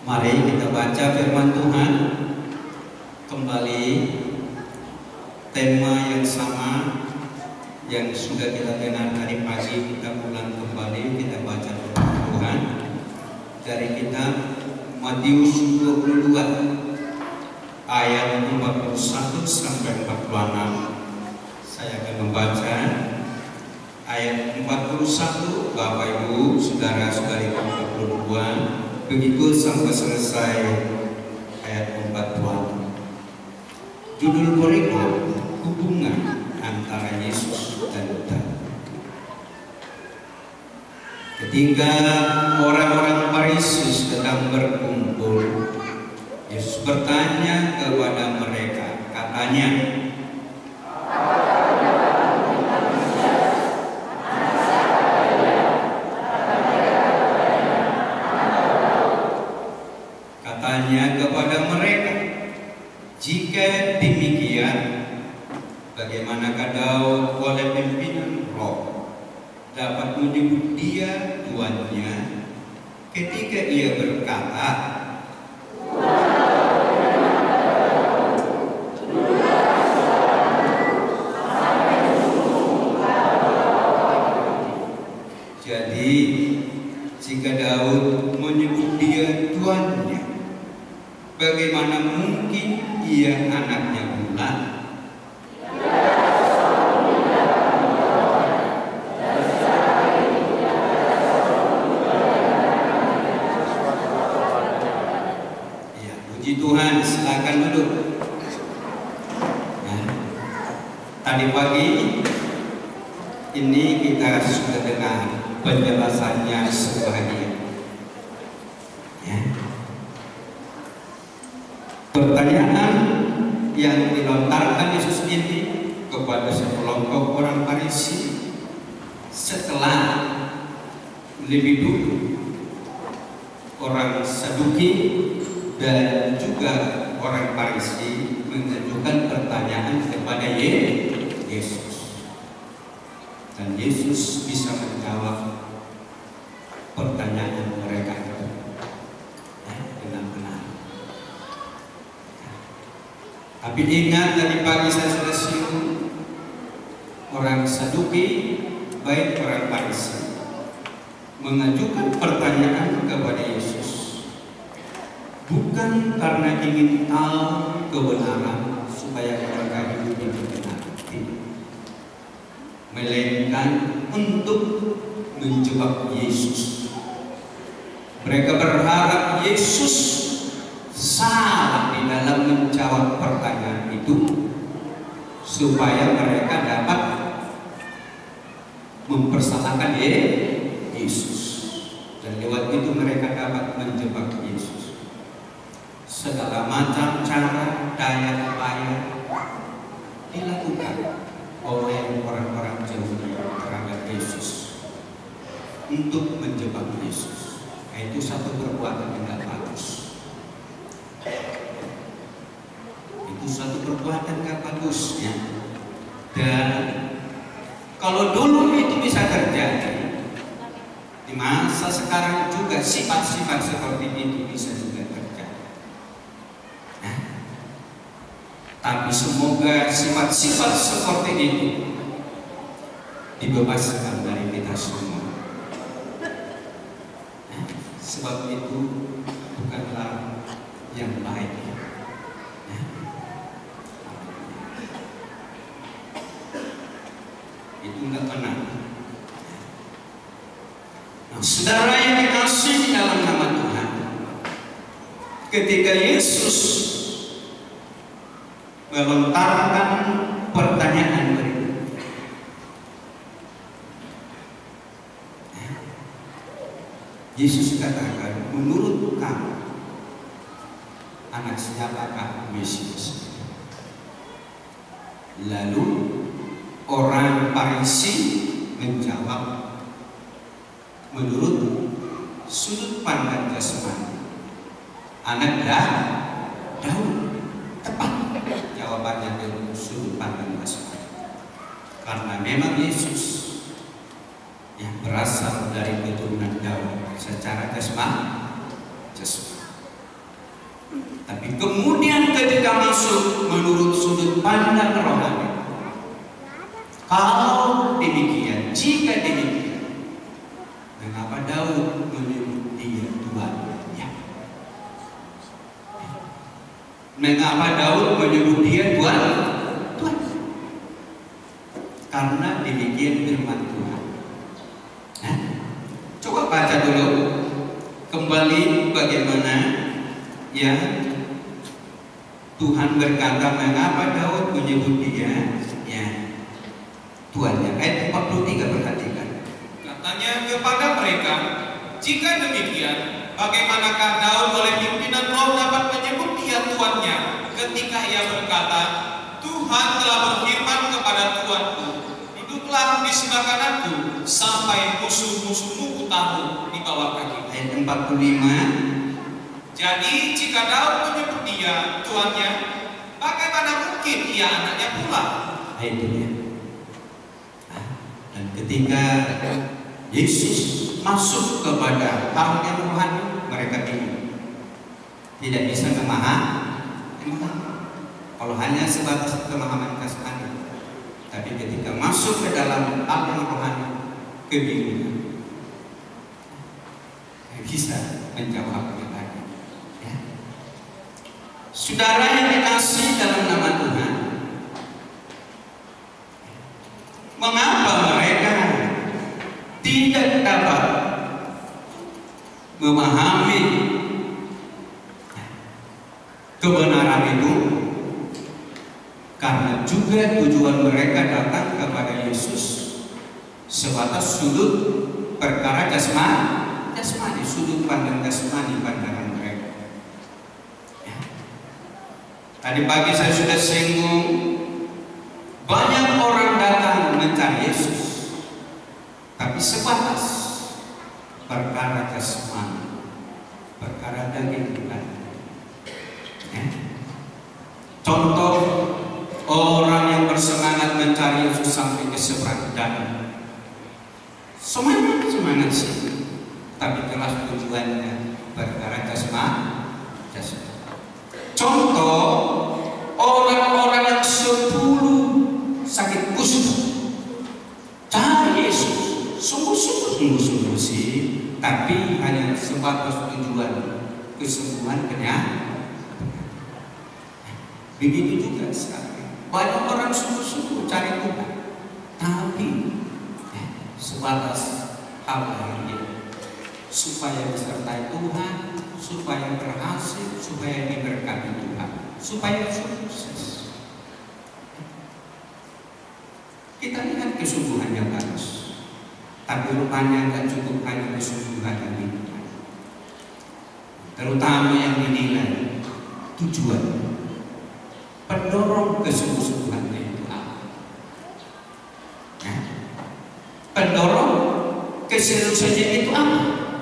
Mari kita baca firman Tuhan kembali, tema yang sama yang sudah kita dengar tadi pagi. Kita ulang kembali, kita baca firman Tuhan dari kitab Matius 22 ayat 41 sampai 46. Saya akan membaca ayat 41, Bapak Ibu, saudara-saudari 42, begitu sampai selesai ayat 40. Judul berikut, hubungan antara Yesus dan Buddha. Ketika orang-orang Farisi sedang berkumpul, Yesus bertanya kepada mereka, katanya, kepada mereka, jika demikian, bagaimanakah Daud oleh pimpinan roh dapat menyebut dia tuannya ketika ia berkata, jadi jika Daud menyebut dia tuannya, bagaimana mungkin ia anaknya pula? Ya, puji Tuhan, silakan duduk. Nah, tadi pagi ini kita sudah dengar penjelasannya sebahagia. Pertanyaan yang dilontarkan Yesus ini kepada sekelompok orang Farisi setelah lebih dulu orang Saduki dan juga orang Farisi mengajukan pertanyaan kepada Yesus, dan Yesus bisa menjawab pertanyaan mereka itu dengan benar. Tapi ingat, tadi pagi saya sudah singgung, orang Saduki baik orang Farisi mengajukan pertanyaan kepada Yesus bukan karena ingin tahu kebenaran supaya mereka hidup dengan benar, melainkan untuk menjebak Yesus. Mereka berharap Yesus salah di dalam menjawab pertanyaan itu supaya mereka dapat mempersalahkan Yesus, dan lewat itu mereka dapat menjebak Yesus. Segala macam cara, daya upaya dilakukan oleh orang-orang Yahudi terhadap Yesus untuk menjebak Yesus. Nah, itu satu perbuatan yang tidak bagus. Itu satu perbuatan gak bagus ya. Dan kalau dulu itu bisa terjadi, di masa sekarang juga sifat-sifat seperti itu bisa juga terjadi. Nah, tapi semoga sifat-sifat seperti itu dibebaskan dari kita semua. Nah, sebab itu bukanlah yang baik. Itu nggak benar. Nah, saudara yang dikasihi di dalam nama Tuhan, ketika Yesus melontarkan pertanyaan berikut, Yesus katakan, menurut kamu anak siapakah Mesias? Lalu orang Farisi menjawab, menurut sudut pandang jasmani, anak Daud. Tepat jawabannya dari sudut pandang jasmani, karena memang Yesus yang berasal dari keturunan Daud secara jasmani. Tapi kemudian ketika masuk menurut sudut pandang rohani, kalau demikian, jika demikian, mengapa Daud menyebut dia Tuannya? Mengapa Daud menyebut dia Tuan? Karena demikian firman Tuhan. Nah, coba baca dulu kembali bagaimana ya Tuhan berkata, mengapa Daud menyebut dia ya Tuannya. Ayat 43, perhatikan. Katanya kepada mereka, jika demikian, bagaimanakah Daud oleh pimpinan roh dapat menyebut dia Tuannya ketika ia berkata, Tuhan telah berfirman kepada Tuanku, duduklah di sebelah kananku sampai musuh-musuhmu kutamu di bawah kaki. Ayat 45. Jadi jika Daud menyebut dia Tuannya, bagaimana mungkin ia anaknya pula? Itu dia. Dan ketika Yesus masuk kepada hal yang rohani, mereka bingung, tidak bisa memahami. Kalau hanya sebatas pemahaman kasmani, tapi ketika masuk ke dalam hal yang rohani, kebingungan, bisa menjawabnya lagi. Ya. Saudara yang dikasihi dalam nama Tuhan, mengapa mereka tidak dapat memahami kebenaran itu? Karena juga tujuan mereka datang kepada Yesus sebatas sudut perkara jasmani, sudut pandang jasmani pandangan mereka. Ya. Tadi pagi saya sudah singgung, banyak orang datang mencari Yesus, tapi sebatas perkara jasmani, perkara daging bukan. Ya. Contoh, orang yang bersemangat mencari Yesus sampai ke seberang danau, semangat sih, tapi jelas tujuannya perkara jasmani. Contoh, orang-orang yang 10 sakit kusta cari Yesus, sungguh-sungguh sih, tapi hanya sebatas tujuan kesembuhan penyakit. Begitu juga sekarang. Banyak orang sungguh-sungguh cari Tuhan, tapi sebatas hal lainnya, supaya disertai Tuhan, supaya berhasil, supaya diberkati Tuhan, supaya sukses. Kita lihat kesungguhannya bagus, tapi rupanya tidak cukup hanya kesungguhan yang dinilai, terutama yang dinilai tujuan. Pendorong kesungguh-sungguhannya itu apa? Pendorong keseriusannya itu apa?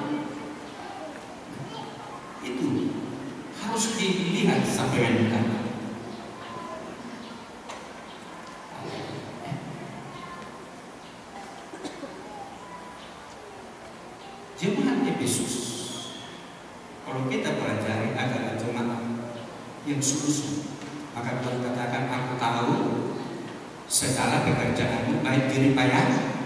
Itu harus dilihat sampai mendalam. Jemaat Efesus, kalau kita pelajari adalah jemaat yang sungguh-sungguh. Maka Tuhan katakan, aku tahu segala pekerjaanmu baik diri payah.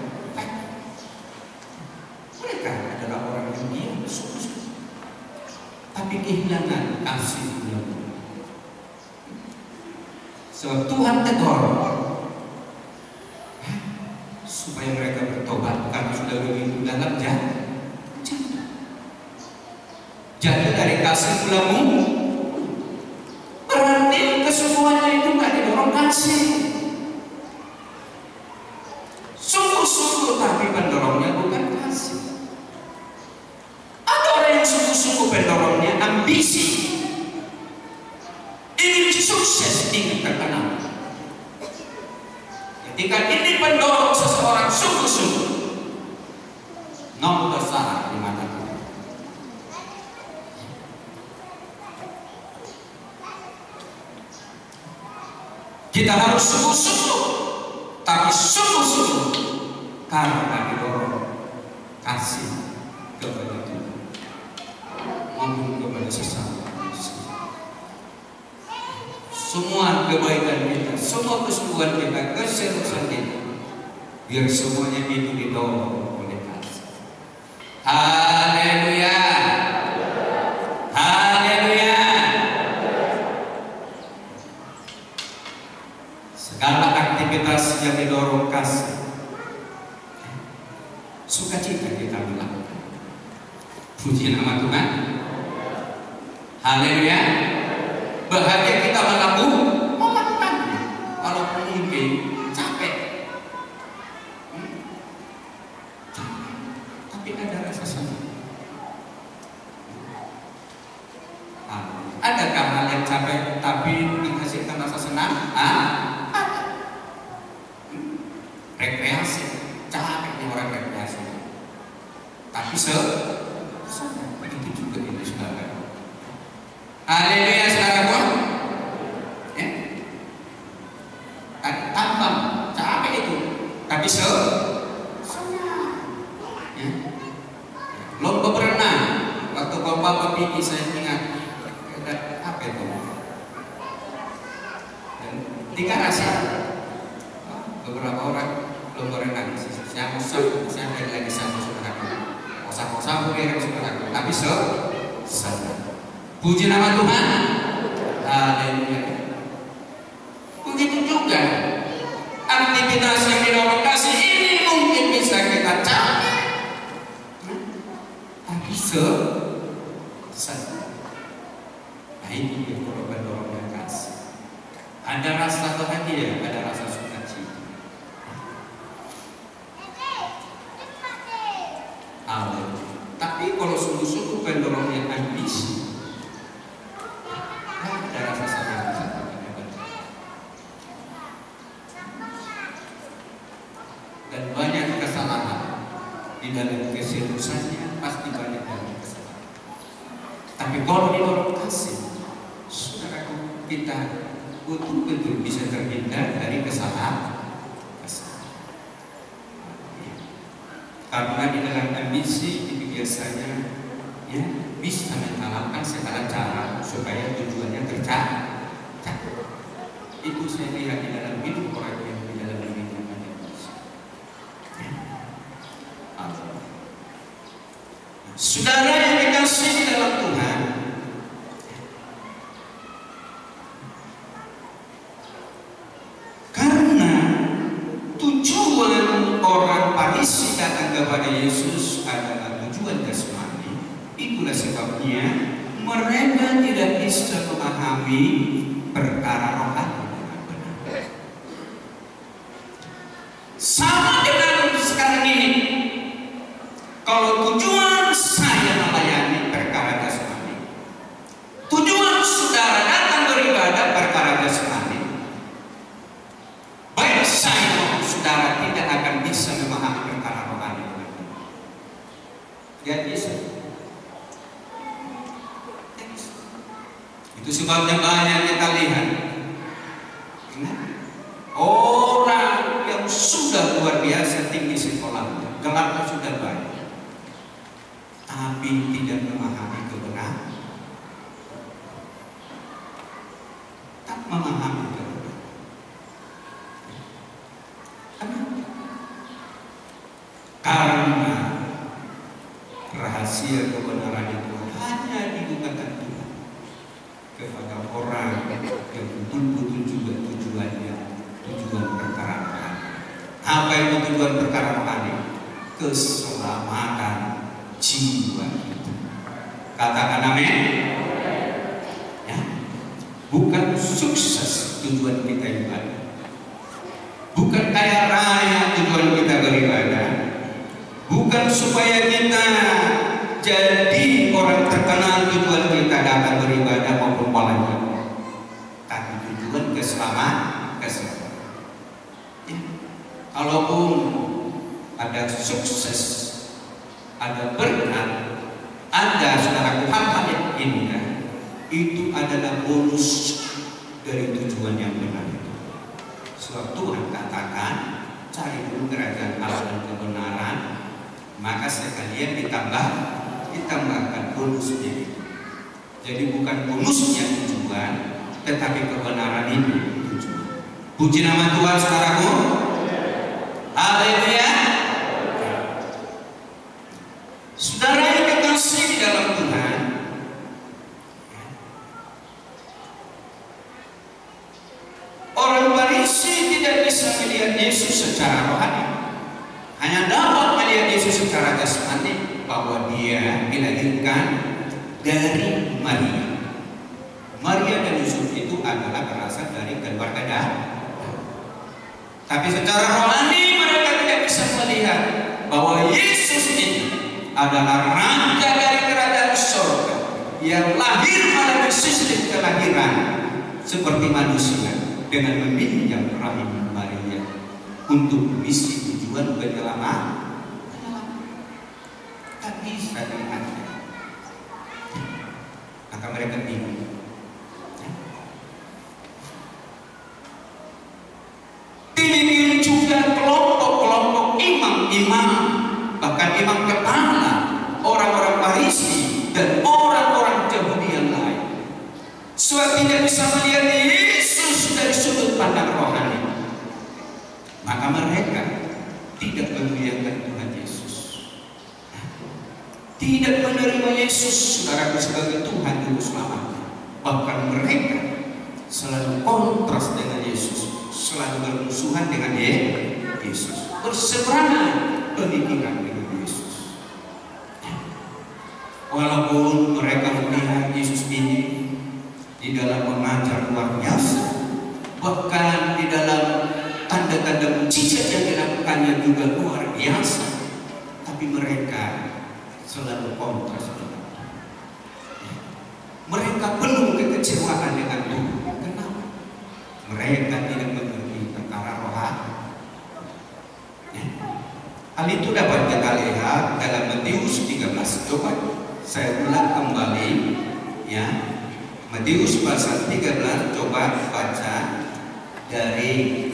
Mereka adalah orang yang diam sungguh-sungguh, tapi kehilangan kasih belum. Sebab Tuhan tegur supaya mereka bertobat karena sudah begitu dalam jatuh dari kasih mulamu. Berarti kesemuanya itu nggak didorong kasih, sungguh-sungguh, tapi pendorongnya bukan kasih. Ada orang yang sungguh-sungguh pendorongnya ambisi, ingin sukses, ingin terkenal. Ketika ini pendorong seseorang sungguh-sungguh, nomor besar di mata Tuhan. Kita harus sungguh-sungguh, tapi sungguh-sungguh karena didorong kasih kepada Tuhan maupun kepada sesama manusia. semua kebaikan kita, semua kesembuhan kita, keseriusan kita, biar semuanya itu didorong oleh kasih. Haleluya, haleluya. Segala aktivitas yang didorong kasih, sukacita kita melakukan. Puji nama Tuhan. Haleluya. Bahagia kita melakukannya. Walaupun mungkin capek, tapi ada rasa senang. Adakah hal yang capek tapi menghasilkan rasa senang? Rekreasi, capeknya orang rekreasi, tapi begitu juga ini saudara. Haleluya saudaraku. Ya. Tambang, capek itu, tapi senang. Ya. Lomba berenang, waktu bapak pergi saya ingat apa itu? Dan tiga rasa. Beberapa orang lomba renang, saya lagi sama saudaraku, kosa-kosa mungkin saudaraku, tapi senang. Puji nama Tuhan. Haleluya. Begitu juga aktivitas yang didorong kasih ini mungkin bisa kita capek, tapi senang. Nah ini yang dorong kasih. Ada rasa bahagia, ada rasa sukacita. Tapi kalau sungguh-sungguh pendorongnya ambisi, ada rasa sayang. Dan banyak kesalahan di dalam keseriusannya, pasti banyak dalam kesalahan. Tapi kalau didorong kasih, saudaraku, kita betul-betul bisa terhindar dari kesalahan. Karena di dalam ambisi itu biasanya ya bisa menghalalkan segala cara supaya tujuannya tercapai. Itu saya lihat di dalam hidup orang yang di dalam hidup ambisi. Saudara yang dikasihi dalam Tuhan, karena tujuan orang Farisi datang kepada Yesus adalah tujuan jasmani, itulah sebabnya mereka tidak bisa memahami perkara rohani dengan benar. Sama dengan sekarang ini, kalau tujuan saya melayani perkara jasmani, tujuan saudara datang beribadah perkara jasmani, baik saya maupun saudara tidak akan bisa memahami perkara rohani. Tidak bisa. Itu sebabnya banyak kita lihat orang yang sudah luar biasa tinggi sekolahnya, gelarnya sudah banyak, tapi tidak memahami kebenaran, tak memahami kebenaran. Karena rahasia kebenaran itu hanya dibukakan Tuhan kepada orang yang betul-betul juga tujuannya tujuan perkara rohani. Apa itu tujuan perkara rohani? Keselamatan jiwa kita. Katakan amin. Ya. Bukan sukses tujuan kita ibadah, bukan kaya raya tujuan kita beribadah, bukan supaya kita jadi orang terkenal tujuan kita datang beribadah maupun pola, tapi tujuan keselamatan. Ya. Kalaupun ada sukses, ada berkat, ada saudaraku hal-hal yang indah, itu adalah bonus dari tujuan yang benar. Sebab Tuhan katakan, cari dulu kerajaan Allah dan kebenaran, maka sekalian ditambahkan bonusnya itu. Jadi bukan bonusnya tujuan, tetapi kebenaran itu tujuan. Puji nama Tuhan, saudaraku. Haleluya. Saudara yang kekasih di dalam Tuhan, orang Farisi tidak bisa melihat Yesus secara rohani, hanya dapat melihat Yesus secara jasmani, bahwa dia dilahirkan dari Maria. Maria dan Yusuf itu adalah berasal dari keluarga Daud. Tapi secara rohani mereka tidak bisa melihat bahwa Yesus ini adalah raja dari kerajaan surga yang lahir melalui sistem kelahiran seperti manusia dengan meminjam rahim Maria untuk misi tujuan penyelamat. Tak bisa dilihatnya. Maka mereka bingung. Demikian juga kelompok-kelompok imam-imam, bahkan imam kepala, orang-orang Farisi dan orang-orang Yahudi yang lain, sebab tidak bisa melihat Yesus dari sudut pandang rohani, maka mereka tidak memuliakan Tuhan Yesus, tidak menerima Yesus saudara sebagai Tuhan dan Selamat. Bahkan mereka selalu kontras dengan Yesus, selalu bermusuhan dengan Yesus, berseberangan pemikiran dengan Yesus. Walaupun mereka melihat Yesus ini di dalam mengajar luar biasa, bahkan di dalam tanda-tanda mujizat yang dilakukannya juga luar biasa, tapi mereka selalu kontras. Mereka penuh kekecewaan dengan Tuhan. Kenapa? Mereka tidak mengerti perkara rohani. Hal itu dapat kita lihat dalam Matius 13. Coba saya ulang kembali, ya. Matius pasal 13, coba baca dari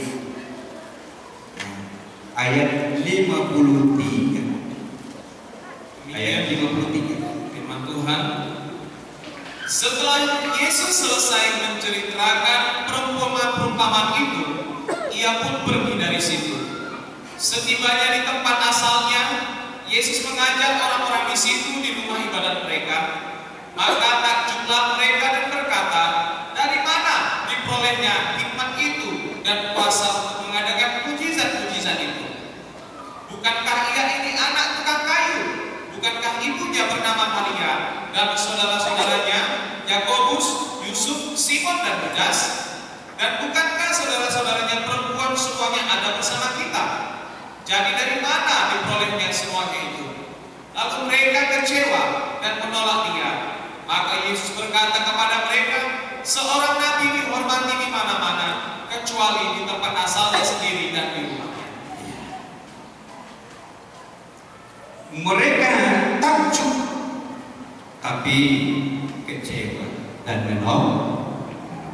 ayat 53. Ayat 53. Firman Tuhan. Setelah Yesus selesai menceritakan perumpamaan itu, ia pun pergi dari situ. Setibanya di tempat asalnya, Yesus mengajak orang-orang di situ di rumah ibadat mereka. Maka takjublah mereka dan berkata, dari mana diperolehnya hikmat itu dan kuasa untuk mengadakan mujizat-mujizat itu? Bukankah ia ini anak tukang kayu? Bukankah ibunya bernama Maria dan saudara-saudaranya Yakobus, Yusuf, Simon dan Yudas? Dan bukankah saudara-saudaranya perempuan semuanya ada bersama kita? Jadi dari mana diperolehnya semuanya itu? Lalu mereka kecewa dan menolak dia. Maka Yesus berkata kepada mereka, seorang nabi dihormati di mana-mana, kecuali di tempat asalnya sendiri dan di rumahnya. Mereka takjub, tapi kecewa dan menolak.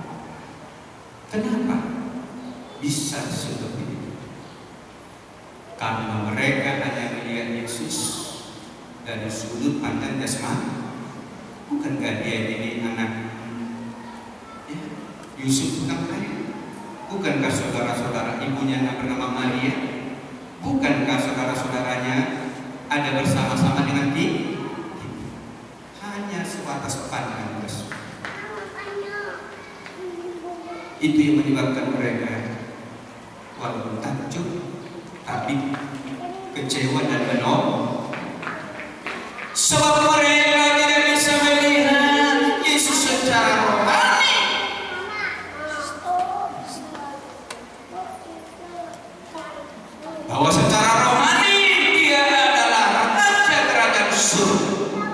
Kenapa bisa seperti itu? Karena mereka hanya melihat Yesus dari sudut pandang jasmani. Bukankah dia ini anak Yusuf tukang kayu? Bukankah saudara-saudara ibunya yang bernama Maria? Bukankah saudara-saudaranya ada bersama-sama dengan dia? Hanya sebatas pandangan Yesus. Itu yang menyebabkan mereka walaupun takjub tapi kecewa dan menolak. Sebab mereka tidak bisa melihat Yesus secara rohani. Bahwa secara rohani dia adalah raja kerajaan surga.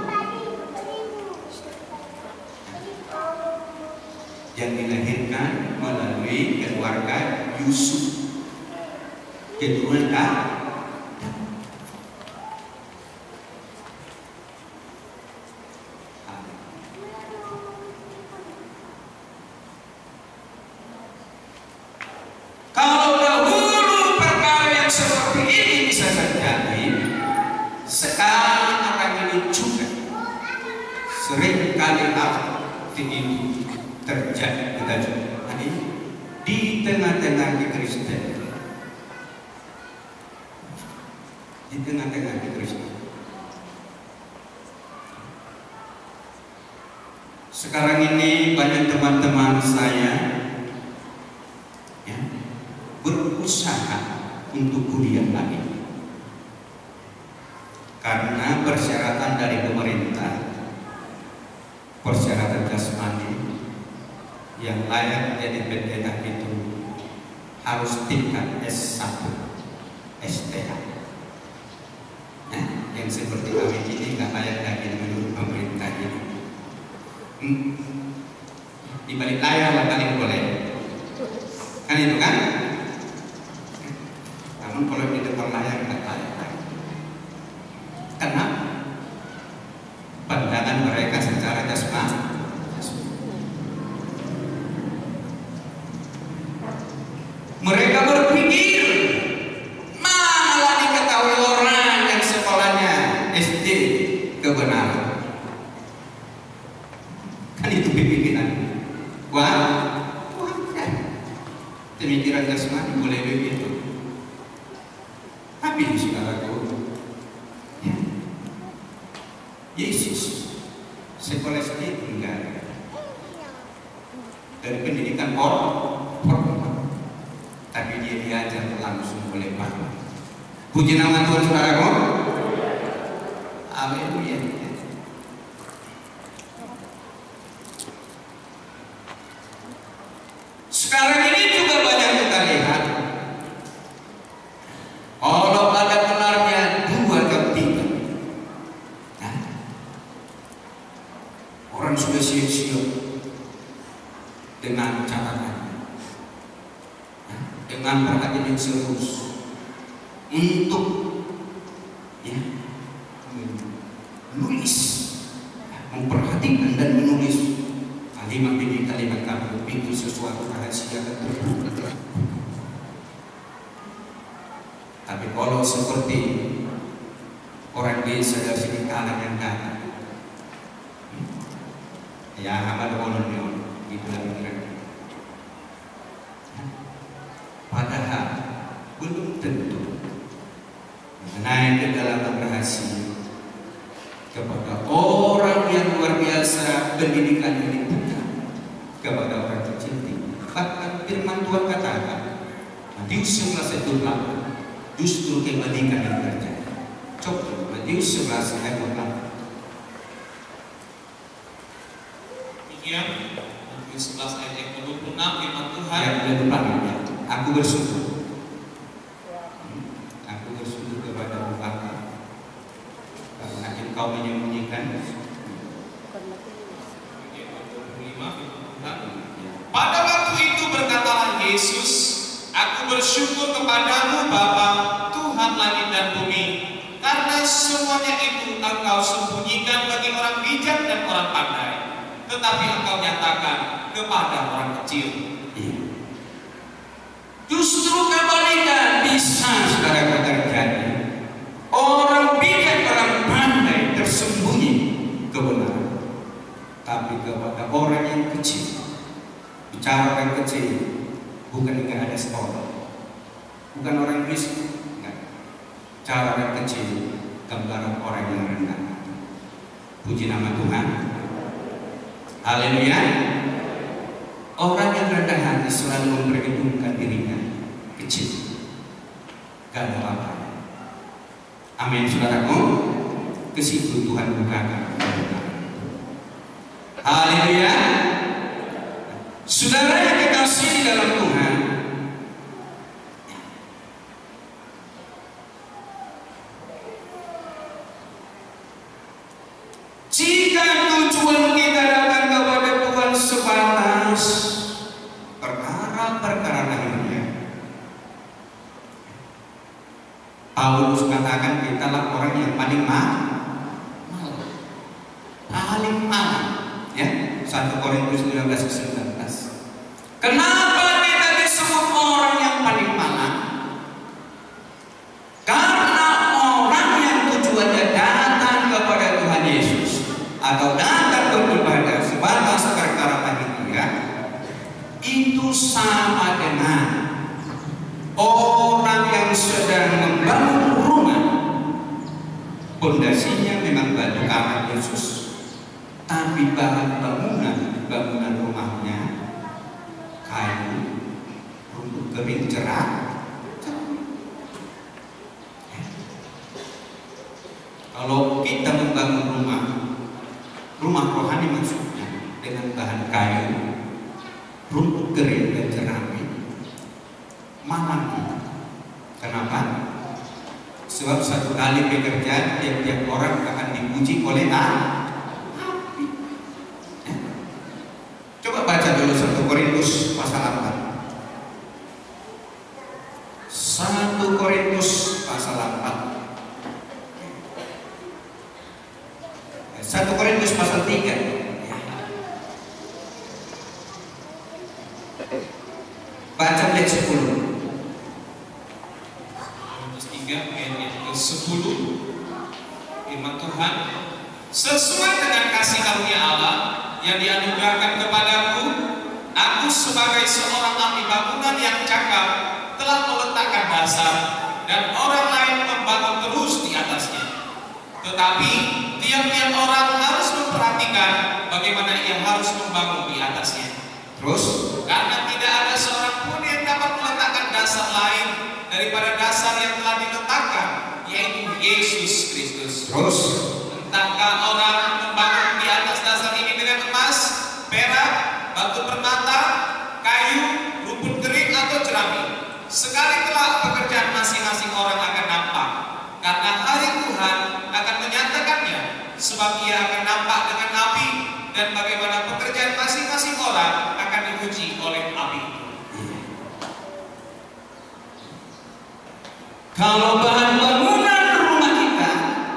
Yang dilahirkan melalui keluarga Yusuf, keturunan Daud. Kalau dahulu perkara yang seperti ini bisa terjadi, sekarang akan ini juga sering kali arti ini terjadi kita jumpai di tengah-tengah Kristen, di tengah-tengah Kristen. Sekarang ini banyak teman-teman saya ya, berusaha untuk kuliah lagi karena persyaratan dari pemerintah, persyaratan jasmani yang layak jadi pendeta itu harus tingkat S1 STH. Nah, yang seperti kami ini nggak layak lagi menurut pemerintah ini. Di balik layar lah paling boleh, kan itu kan? Namun kalau di depan layar nggak layak lagi. Karena pandangan mereka secara jasmani. Mereka berpikir malah diketahui orang yang sekolahnya SD kebenaran. Kan itu pemikiran. Wah, kan pemikiran jasmani boleh begitu. Tapi saudaraku, ya, Yesus sekolah SD enggak dari pendidikan formal, tapi dia diajar langsung oleh Bapa. Puji nama Tuhan saudaraku. Haleluya. Sekarang ini juga banyak kita lihat, kalau ada benarnya 2 atau 3, nah, orang sudah siap-siap dengan catatan, dengan perhatian yang serius untuk ya, menulis, memperhatikan dan menulis kalimat demi kalimat kamu, pikir sesuatu rahasia dan terbuka. Tapi kalau seperti orang desa dari sini kanan yang datang, ya apa ada di dalam pikiran. Padahal belum tentu mengenai kedalaman rahasia kepada orang yang luar biasa pendidikan ini bukan kepada orang kecil. Bahkan firman Tuhan katakan Matius 11 ayat 28 justru kebalikan yang terjadi. Coba Matius 11 ayat 28. Demikian Matius 11 ayat 26 firman Tuhan. Ya, ya. Aku bersyukur. Aku bersyukur kepada Bapa karena Engkau menyembunyikan. Pada waktu itu berkatalah Yesus, aku bersyukur kepadamu Bapa, Tuhan langit dan bumi, karena semuanya itu Engkau sembunyikan bagi orang bijak dan orang pandai, tetapi Engkau nyatakan kepada orang kecil. Justru kebalikan bisa saudara terjadi. Orang bijak, orang pandai tersembunyi kebenaran, tapi kepada orang yang kecil, bicara orang kecil, bukan enggak ada sekolah, bukan orang miskin, enggak. Cara orang kecil, gambaran orang yang rendah. Puji nama Tuhan. Haleluya. Orang yang rendah hati selalu memperhitungkan dirinya kecil, gak ada apa. Amin saudaraku. Ke situ Tuhan bukakan. Haleluya. Saudara yang dikasihi dalam Tuhan, jika tujuan kita datang kepada Tuhan sebatas perkara-perkara lahirnya, Paulus katakan kita lah orang yang paling malang, ya. 1 Korintus 15:19. Kenapa kita disebut orang yang paling malang? Karena orang yang tujuannya datang kepada Tuhan Yesus atau datang beribadah sebatas perkara lahiriah, pondasinya memang batu karang Yesus, tapi bahan bangunan rumahnya kayu, rumput kering cerah. Kalau kita membangun rumah rohani maksudnya dengan bahan kayu, rumput kering dan jerami, malang. Kenapa? Sebab satu kali pekerjaan tiap-tiap orang akan dipuji oleh api. Coba baca dulu 1 Korintus pasal 4. 1 Korintus pasal 4. 1 Korintus pasal 3. Baca ayat 10. Korintus 3 ayat ke-10. Firman Tuhan, sesuai dengan kasih karunia Allah yang dianugerahkan kepadaku, aku sebagai seorang ahli bangunan yang cakap telah meletakkan dasar dan orang lain membangun terus di atasnya. Tetapi tiap-tiap orang harus memperhatikan bagaimana ia harus membangun di atasnya. Terus, karena tidak ada seorang pun yang dapat meletakkan dasar lain daripada dasar yang telah diletakkan, yaitu Yesus Kristus. Terus, entahkah orang membangun di atas dasar ini dengan emas, perak, batu permata, kayu, rumput kering atau jerami, sekali kelak pekerjaan masing-masing orang akan nampak, karena hari Tuhan akan menyatakannya, sebab ia akan nampak dengan api, dan bagaimana pekerjaan masing-masing orang akan diuji oleh api. kalau bahan bangunan rumah kita,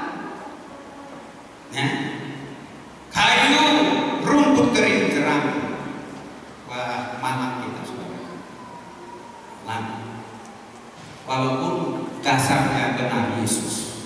kayu, rumput kering, jerami, wah, mana kita saudara? Walaupun dasarnya benar Yesus,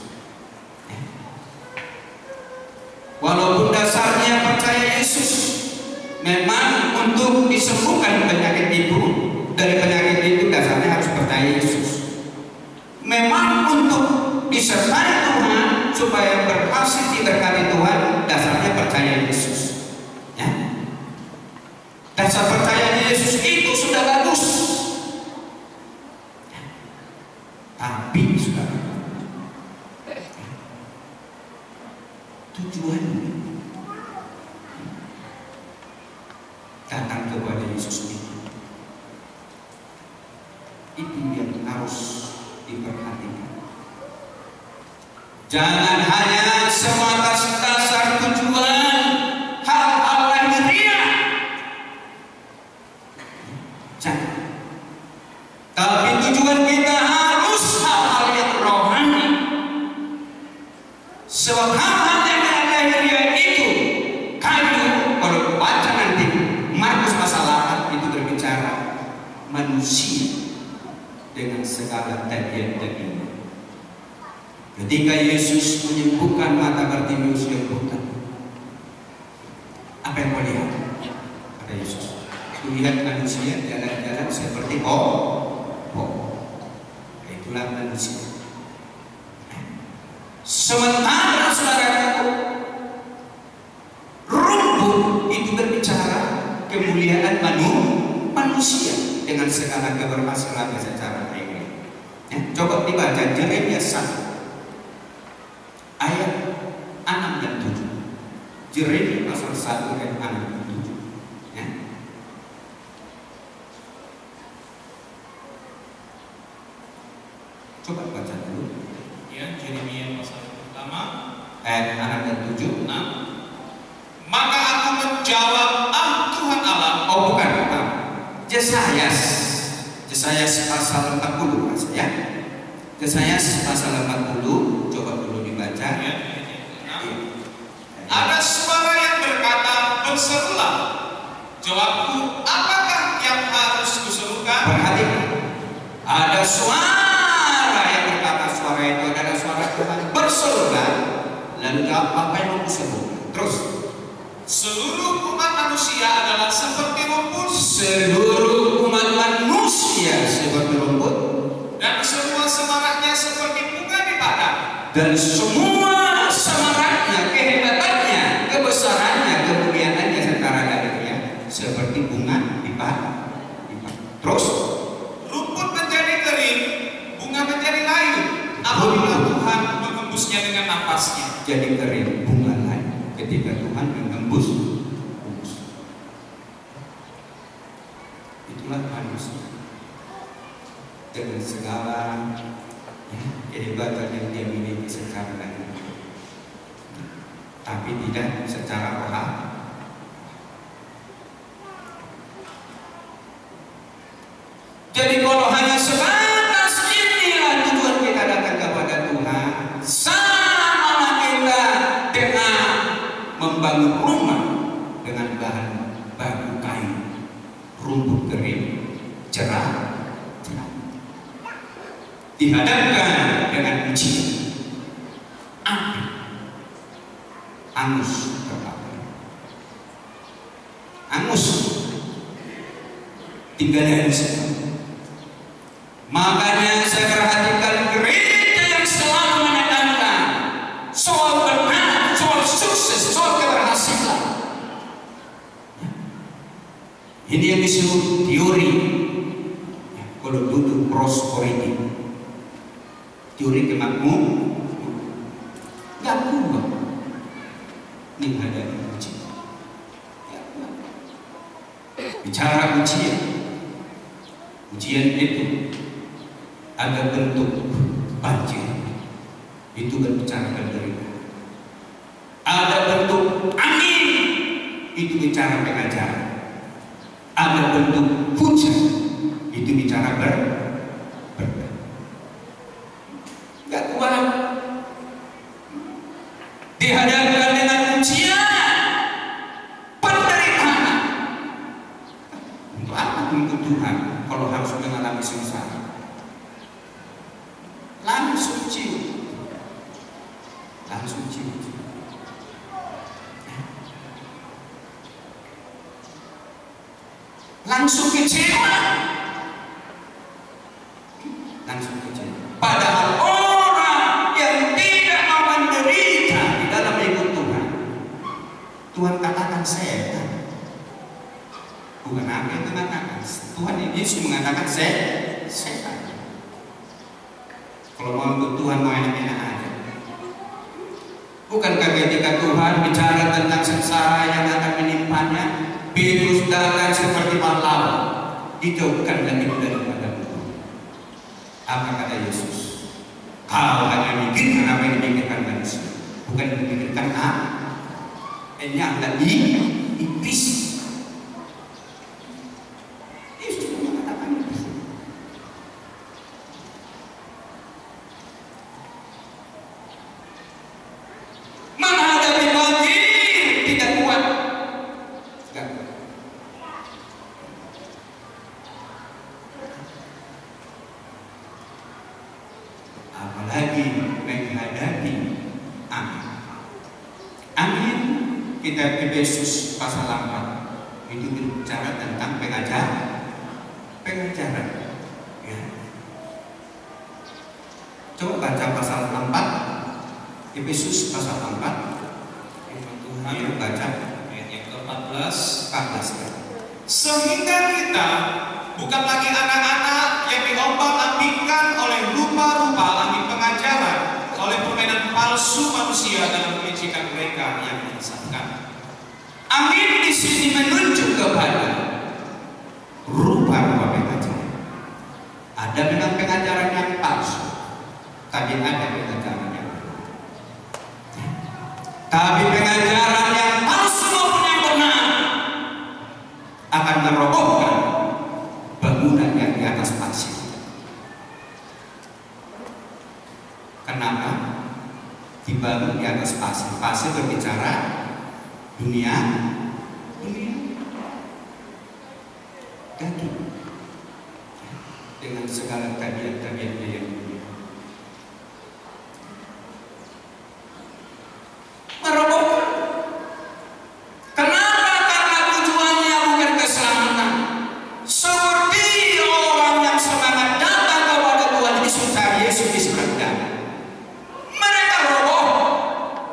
walaupun dasarnya percaya Yesus, memang untuk disembuhkan penyakit itu, dari penyakit itu dasarnya harus percaya Yesus. Memang untuk disertai Tuhan supaya berhasil diberkati Tuhan, dasarnya percaya Yesus. Dasar percaya Yesus itu sudah bagus, tapi saudara, tujuan datang kepada Yesus itu yang harus diperhatikan. Jangan hanya semata dasar tujuan hal-hal lahiriah, jangan. Tapi tujuan kita harus hal-hal yang rohani. Sebab hal-hal yang lahiriah itu, kayu, kalau baca nanti Markus pasal 8 itu berbicara manusia dengan segala tabiat-tabiatnya. Ketika Yesus menyembuhkan mata Bartimeus yang buta, apa yang kau lihat? Kata Yesus, lihat manusia jalan-jalan seperti itulah manusia. Sementara saudaraku, rumput itu berbicara kemuliaan manusia dengan segala keberhasilannya secara ini. Coba dibaca Yeremia 1 ayat 6 dan 7. Yeremia pasal 1 ayat 6 dan 7. Coba baca dulu. Ya, Yeremia pasal pertama ayat 6 dan 7. Maka aku menjawab, Tuhan Allah. Oh, bukan. Yesayas pasal 40 ya. Yesayas pasal 40, coba dulu dibaca. Ya, ada suara yang berkata, berserulah. Jawabku, apakah yang harus kuserukan? Perhatikan, ada suara yang berkata, suara itu adalah suara Tuhan. Berserulah. Lalu apa yang mau kuserukan? Terus, seluruh umat manusia adalah seperti rumput. Seluruh umat manusia seperti rumput, dan semua semaraknya seperti bunga di padang. dan semua semaraknya, kehebatannya, kebesarannya, kemuliaannya setara gadisnya seperti bunga di padang. Terus rumput menjadi kering, bunga menjadi layu apabila Tuhan mengembusnya dengan napasnya. Jadi kering, bunga layu ketika Tuhan mengembus. Itulah manusia dengan segala kehebatan yang dia miliki secara lahir, tapi tidak secara rohani. Jadi kalau hanya sebatas inilah tujuan kita datang kepada Tuhan, sama kita dengan membangun rumah dengan bahan baku kayu, rumput kering, cerah, dihadapkan dengan ujian, api, angus terbakar, angus tinggal dari sana. Makanya saya perhatikan gereja yang selalu menekankan soal benar, soal sukses, soal keberhasilan. Ini yang disebut teori. Kalau duduk prosperity, teori kemakmuran, nggak kuat menghadapi ujian. Bicara ujian itu ada bentuk banjir, itu berbicara penderitaan. Ada bentuk angin, itu bicara pengajaran. Ada bentuk hujan, itu bicara berkah. Gak kuat dihadapkan dengan ujian, penderitaan. Untuk apa untuk Tuhan kalau harus mengalami sengsara? Langsung cium, langsung kecewa. Padahal orang yang tidak mau menderita di dalam ikut Tuhan, Tuhan katakan setan. Bukan apa yang mengatakan, Tuhan Yesus mengatakan setan. Kalau mau ikut Tuhan mau enak-enak aja. Bukankah ketika Tuhan bicara tentang sengsara yang akan menimpanya, Petrus datang seperti pahlawan, dijauhkan dan daripada Tuhan. Apa kata Yesus? Kau hanya mikirkan apa yang dipikirkan manusia, bukan memikirkan apa yang ada di iblis. Kita Efesus pasal 4 itu bicara tentang pengajaran. Ya. Coba baca pasal 4, Efesus pasal 4. Ayo baca ayat yang ke-14 ya. Sehingga kita bukan lagi anak-anak yang diombang-ambingkan oleh rupa-rupa angin pengajaran, oleh permainan palsu manusia dalam kelicikan mereka yang menyesatkan. Angin di sini menunjuk kepada rupa-rupa pengajaran. Ada memang pengajaran yang palsu, tapi ada pengajaran yang benar. Tapi pengajaran yang palsu maupun yang benar akan merobohkan bangunan yang di atas pasir. Kenapa? Dibangun di atas pasir. Pasir berbicara dunia daging dengan segala tabiat-tabiatnya yang dunia. Merobohkan. Kenapa? Karena tujuannya bukan keselamatan. Seperti orang yang semangat datang kepada Tuhan Yesus cari Yesus di seberang danau. Mereka roboh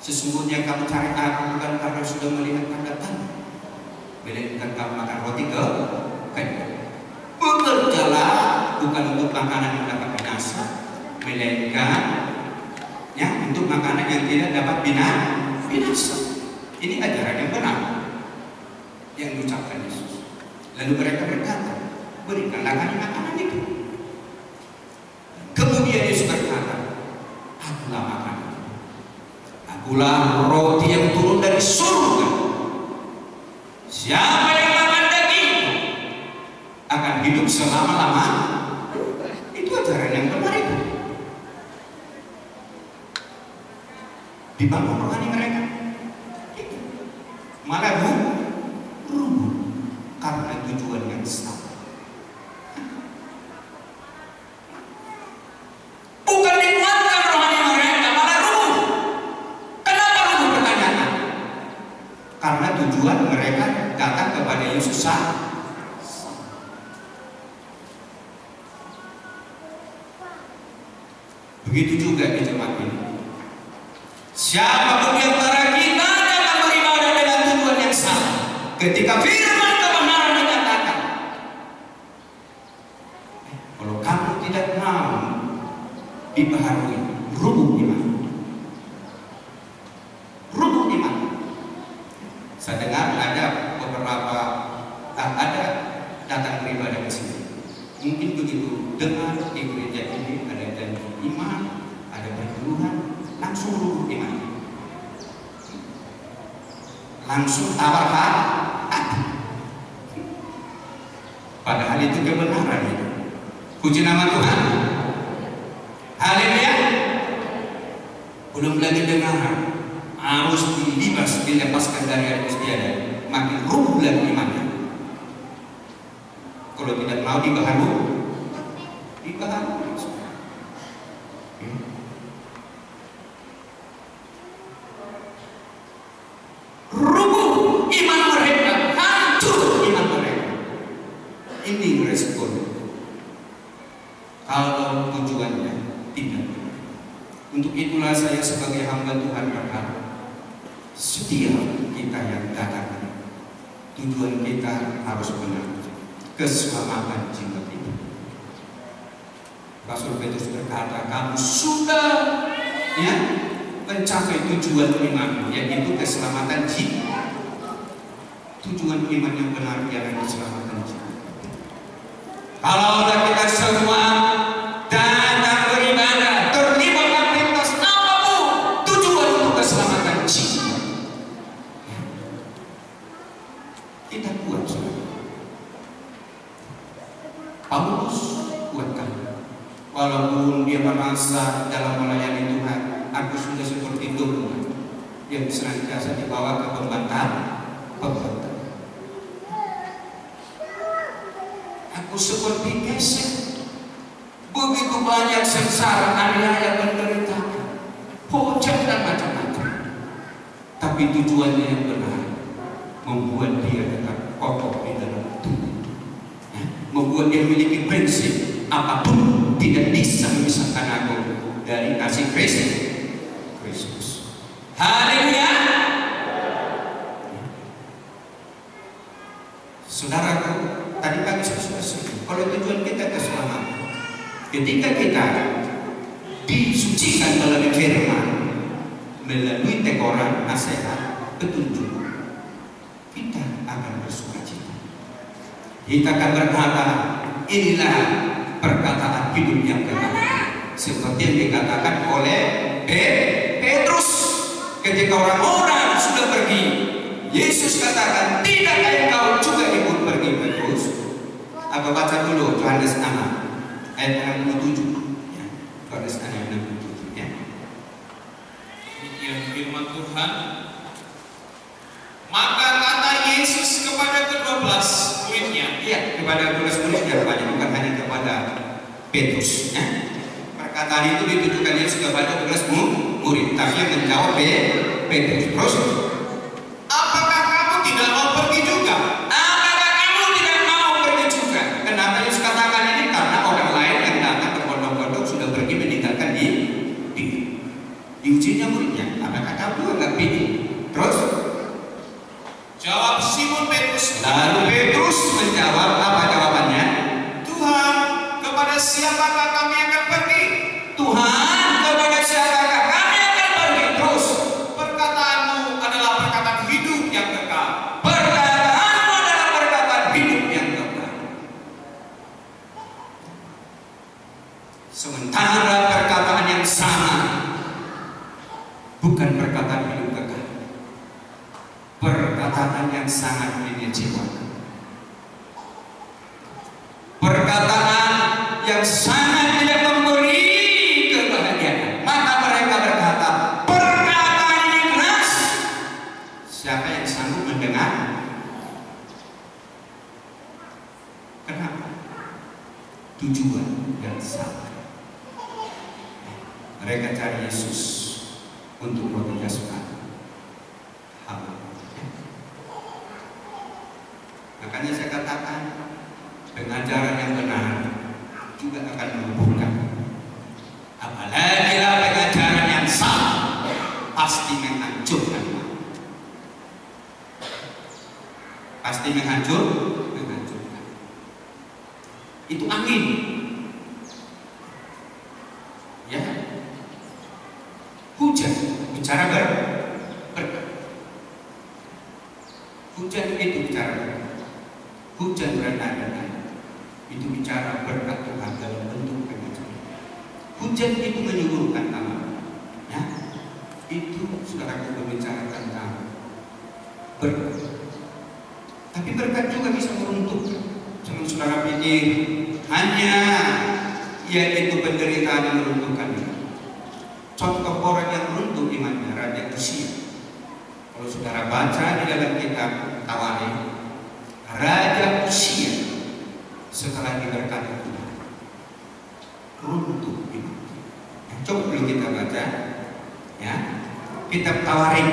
Sesungguhnya kamu cari aku bukan karena sudah melihat tanda-tanda, melainkan kamu makan roti kehidupan. Bekerjalah bukan untuk makanan yang dapat binasa, melainkan untuk makanan yang tidak dapat binasa. Ini ajaran yang benar yang diucapkan Yesus. Lalu mereka berkata, berikanlah kami makanan itu. Kemudian Yesus berkata, akulah makanan, akulah roti yang turun dari surga. Siapa yang makan daging akan hidup selama-lamanya. Itu ajaran yang benar itu. Dibangun rohani mereka malah rubuh karena tujuan yang salah. Bukan dikuatkan rohani mereka, malah rubuh. Kenapa rubuh pertanyaannya? Karena tujuan mereka datang kepada Yesus salah. Begitu juga di jemaat ini. Siapapun yang antara kita yang beribadah dengan tujuan yang salah, ketika firman kebenaran dikatakan, kalau kamu tidak mau dibaharui, rubuh iman. Rubuh iman. Saya dengar ada beberapa ada datang beribadah ke sini. Mungkin begitu dengar di gereja ini ada janji iman, ada pertemuan, langsung rubuh iman, langsung tawar hati. Padahal itu kebenaran itu. Puji nama Tuhan. Haleluya. Belum lagi dengar harus dilepaskan dari arus tiada, makin rubuh lagi imannya. Kalau tidak mau dibaharui. Rubuh iman mereka, hancur iman mereka. Ini resikonya kalau tujuannya tidak benar. Untuk itulah saya sebagai hamba Tuhan berharap setiap kita yang datang, tujuan kita harus benar, keselamatan jiwa kita. Rasul Petrus berkata, kamu sudah mencapai tujuan iman, yaitu keselamatan jiwa. Tujuan iman yang benar ialah keselamatan jiwa. Kalau kita semua datang beribadah, terlibat aktivitas apapun, tujuan untuk keselamatan jiwa, kita kuat saudara. Paulus kuatkan, walaupun dia merasa dalam melayani Tuhan, aku sudah seperti domba yang senantiasa dibawa ke pembantaian. Aku seperti gesek, begitu banyak sengsara, aniaya, penderitaan, hujat dan macam-macam. Tapi tujuannya yang benar membuat dia tetap kokoh di dalam tubuh, membuat dia memiliki prinsip apapun tidak bisa memisahkan aku dari kasih Kristus. Haleluya. Saudaraku, tadi pagi saya sudah sebut, kalau tujuan kita keselamatan, ketika kita disucikan melalui firman, melalui teguran, nasihat, petunjuk, kita akan bersukacita. Kita akan berkata, inilah perkataan hidup yang benar, seperti yang dikatakan oleh Petrus ketika orang-orang sudah pergi. Yesus katakan, tidakkah engkau juga ikut pergi, Petrus? Apa baca dulu Yohanes 6 ayat 67 ya. Yohanes 6 ayat 67 ya. Demikian firman Tuhan. Maka kata Yesus kepada ke-12 muridnya, kepada 12 muridnya, bukan hanya kepada Petrus ya. Perkataan itu ditujukan Yesus kepada 12 murid, tapi yang menjawab Petrus. Terus, apakah kamu tidak mau pergi juga? Apakah kamu tidak mau pergi juga? Kenapa Yesus katakan ini? Karena orang lain yang datang berbondong-bondong sudah pergi meninggalkan di ujinya muridnya. Apakah kamu juga Sementara perkataan yang sama bukan perkataan hidup kekal, perkataan yang sangat mengecewakan, perkataan yang sangat tidak memberi kebahagiaan. Maka mereka berkata, perkataan ini keras, siapa yang sanggup mendengar? Kenapa? Tujuan yang sama. Mereka cari Yesus untuk membebaskan hamba. Makanya saya katakan, pengajaran yang benar juga akan melumpuhkan. Apalagi pengajaran yang salah pasti menghancurkan. Pasti menghancurkan. Itu angin. Ya. Hujan bicara berkat. Hujan itu bicara berkat. Hujan berenang-renang itu bicara berkat Tuhan dalam bentuk pengajaran. Hujan itu menyuburkan amal. Ya, itu saudaraku berbicara tentang berkat. Tapi berkat juga bisa meruntuhkan. Jangan saudara pikir hanya yaitu penderitaan yang meruntuhkan. Contoh orang yang runtuh imannya, Raja Usia. Kalau saudara baca di dalam kitab Tawarikh, Raja Usia setelah diberkati Tuhan runtuh imannya. Coba dulu kita baca, ya, kitab Tawarikh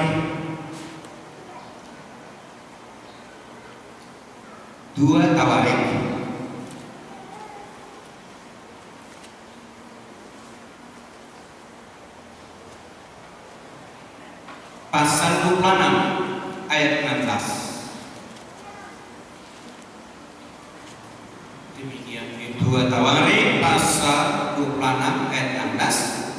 2 Tawarikh pasal 26 ayat 16. Demikian 2 Tawarikh pasal 26 ayat 16.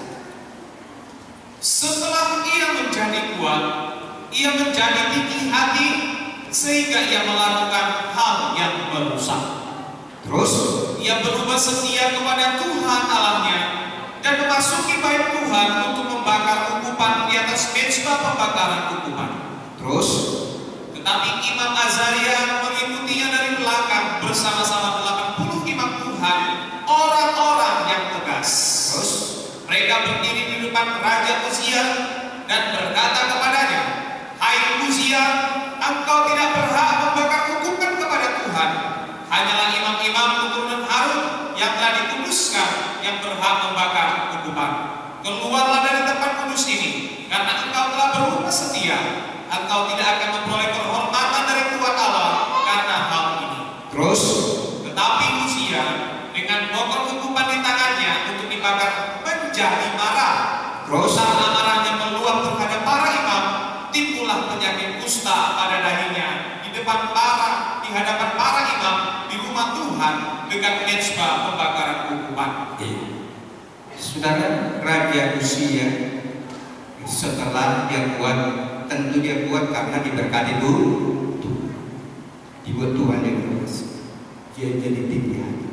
Setelah ia menjadi kuat, ia menjadi tinggi hati sehingga ia melakukan hal yang merusak. Terus Ia berubah setia kepada Tuhan Allahnya dan memasuki bait Tuhan untuk membakar ukupan di atas mezbah pembakaran ukupan. Terus Tetapi Imam Azaria mengikutinya dari belakang bersama-sama 80 imam Tuhan, orang-orang yang tegas. Terus Mereka berdiri di depan Raja Uzia dan berkata kepadanya, "Hai Uzia, engkau tidak berhak membakar ukupan kepada Tuhan. Hanyalah imam-imam keturunan Harun yang telah dikuduskan yang berhak membakar ukupan. Keluarlah dari tempat kudus ini, karena engkau telah berubah setia. Engkau tidak akan memperoleh penghormatan dari Tuhan Allah karena hal ini." Terus Tetapi Uzia dengan bokor ukupan di tangannya untuk dibakar menjadi marah. Terus Amarahnya meluap terhadap para imam. Timbullah penyakit kusta pada dahinya di hadapan para imam di rumah Tuhan dekat mezbah pembakaran ukupan. Saudara, Raja Usia setelah dia kuat, tentu dia kuat karena diberkati dulu, dibuat Tuhan yang berkuasa. Dia jadi tinggi hati.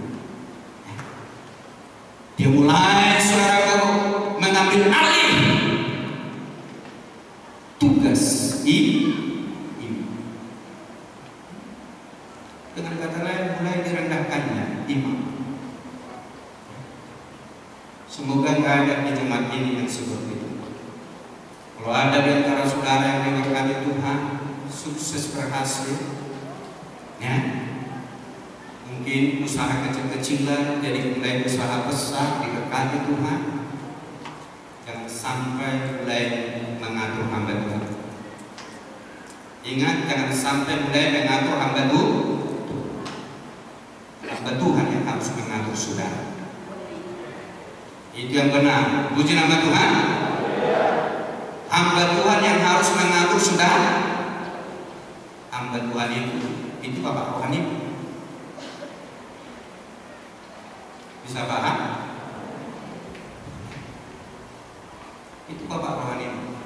Dia mulai, saudaraku, mengambil alih tugas ini. Dengan kata lain, mulai direndahkannya imam. Semoga nggak ada di jemaat ini yang seperti itu. Kalau ada di antara saudara yang diberkati Tuhan, sukses berhasil, ya, mungkin usaha kecil-kecilan jadi mulai usaha besar diberkati Tuhan. Jangan sampai mulai mengatur hamba Tuhan. Ingat, jangan sampai mulai mengatur hamba Tuhan. Hamba Tuhan yang harus mengatur saudara. Itu yang benar. Puji nama Tuhan. Hamba Tuhan yang harus mengatur saudara. Hamba Tuhan itu Bapak rohani. Bisa paham? Itu Bapak rohani.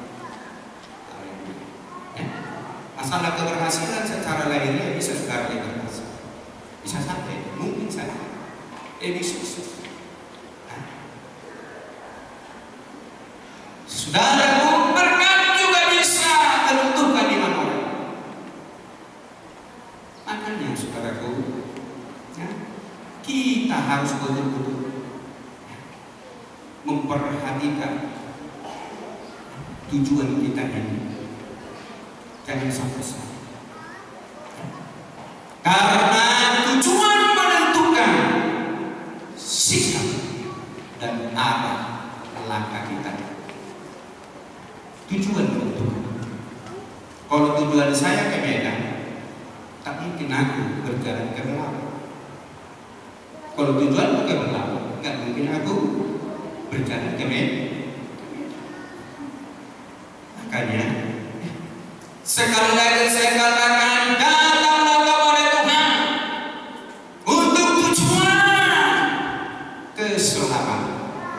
Ya. Masalah keberhasilan secara lahiriah bisa saudara berhasil. Bisa sampai, mungkin saja. Sukses. Saudaraku, berkat juga bisa menentukan iman orang. Makanya saudaraku, ya, kita harus betul-betul memperhatikan tujuan kita ini. Jangan sampai salah. Karena tujuan menentukan sikap dan arah langkah kita. Tujuan menentukan. Kalau tujuan saya ke Medan, tak mungkin aku berjalan ke Belawan. Kalau tujuanku ke Belawan, nggak mungkin aku berjalan ke Medan. Makanya sekali lagi saya katakan, datanglah kepada Tuhan untuk tujuan keselamatan.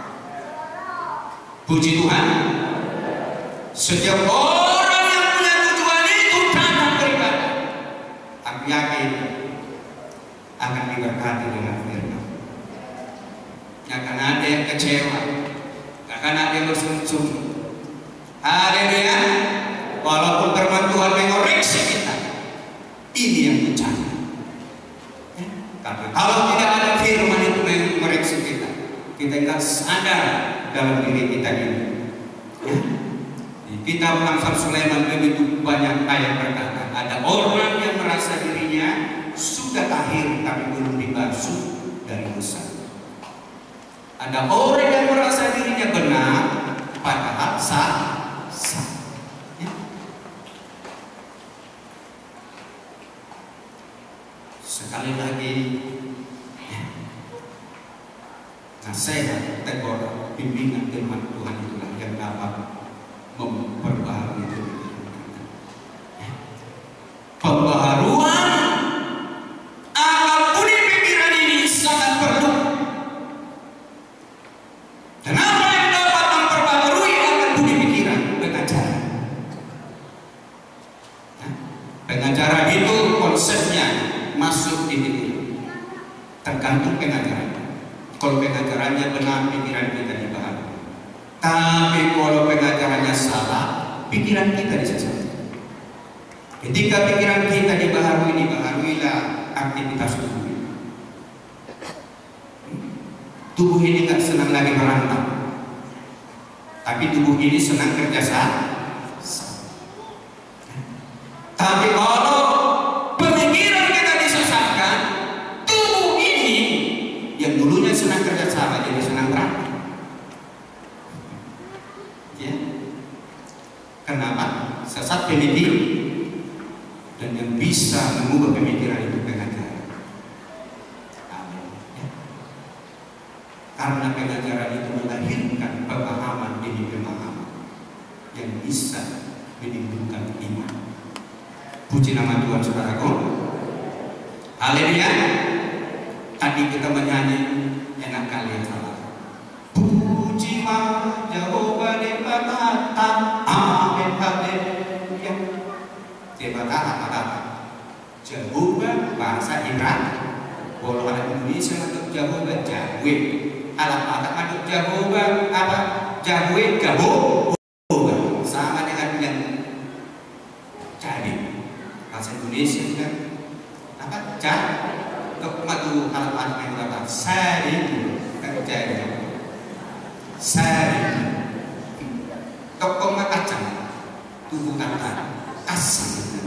Puji Tuhan. Setiap orang yang punya tujuan itu datang beribadah. Aku yakin akan diberkati dengan firman. Gak akan ada yang kecewa, gak akan ada yang bersungguh-sungguh. Haleluya. Walaupun firman Tuhan mengoreksi kita, ini yang bencana. Karena kalau tidak ada firman itu mengoreksi kita, kita akan sadar dalam diri kita ini. Di kitab Amsal Sulaiman begitu banyak ayat berkata, ada orang yang merasa dirinya sudah akhir tapi belum dibasuh dari dosa. Ada orang yang merasa dirinya benar padahal salah. Sekali lagi, nasihat, tegur, bimbingan firman Tuhan itulah yang dapat memperbaharui diri kita. Pembaharuan akal budi pikiran ini sangat perlu. Dan apa yang dapat memperbaharui akal budi pikiran? Pengajaran. Pengajaran itu konsepnya masuk di diri, tergantung pengajarannya. Kalau pengajarannya benar, pikiran kita dibaharui. Tapi kalau pengajarannya salah, pikiran kita disesatkan. Ketika pikiran kita dibaharui, dibaharuilah aktivitas tubuh ini. Tubuh ini nggak senang lagi merantau, tapi tubuh ini senang kerja sama. Tapi kalau pemikiran kita disesatkan, tubuh ini yang dulunya senang kerja sama jadi senang berantem. Ya. Kenapa? Sesat pemikiran, dan yang bisa mengubah pemikiran itu pengajaran. Ya. Karena pengajaran itu melahirkan pemahaman demi pemahaman yang bisa menimbulkan iman. Puji nama Tuhan, saudaraku. Haleluya. Tadi kita menyanyi enak kali ya salah. Puji Jehovah Debatata. Amin haleluya. Debatata apa? Jehovah bahasa Ibrani. Kalau ada Indonesia untuk Jehovah Yahweh. Alamat untuk Jehovah apa? Yahweh Jehovah. Sama dengan yang jadi bahasa Indonesia kan apa? Madu alamat yang berapa? Sari kan jadi sari toko kacang tubuh kata asam.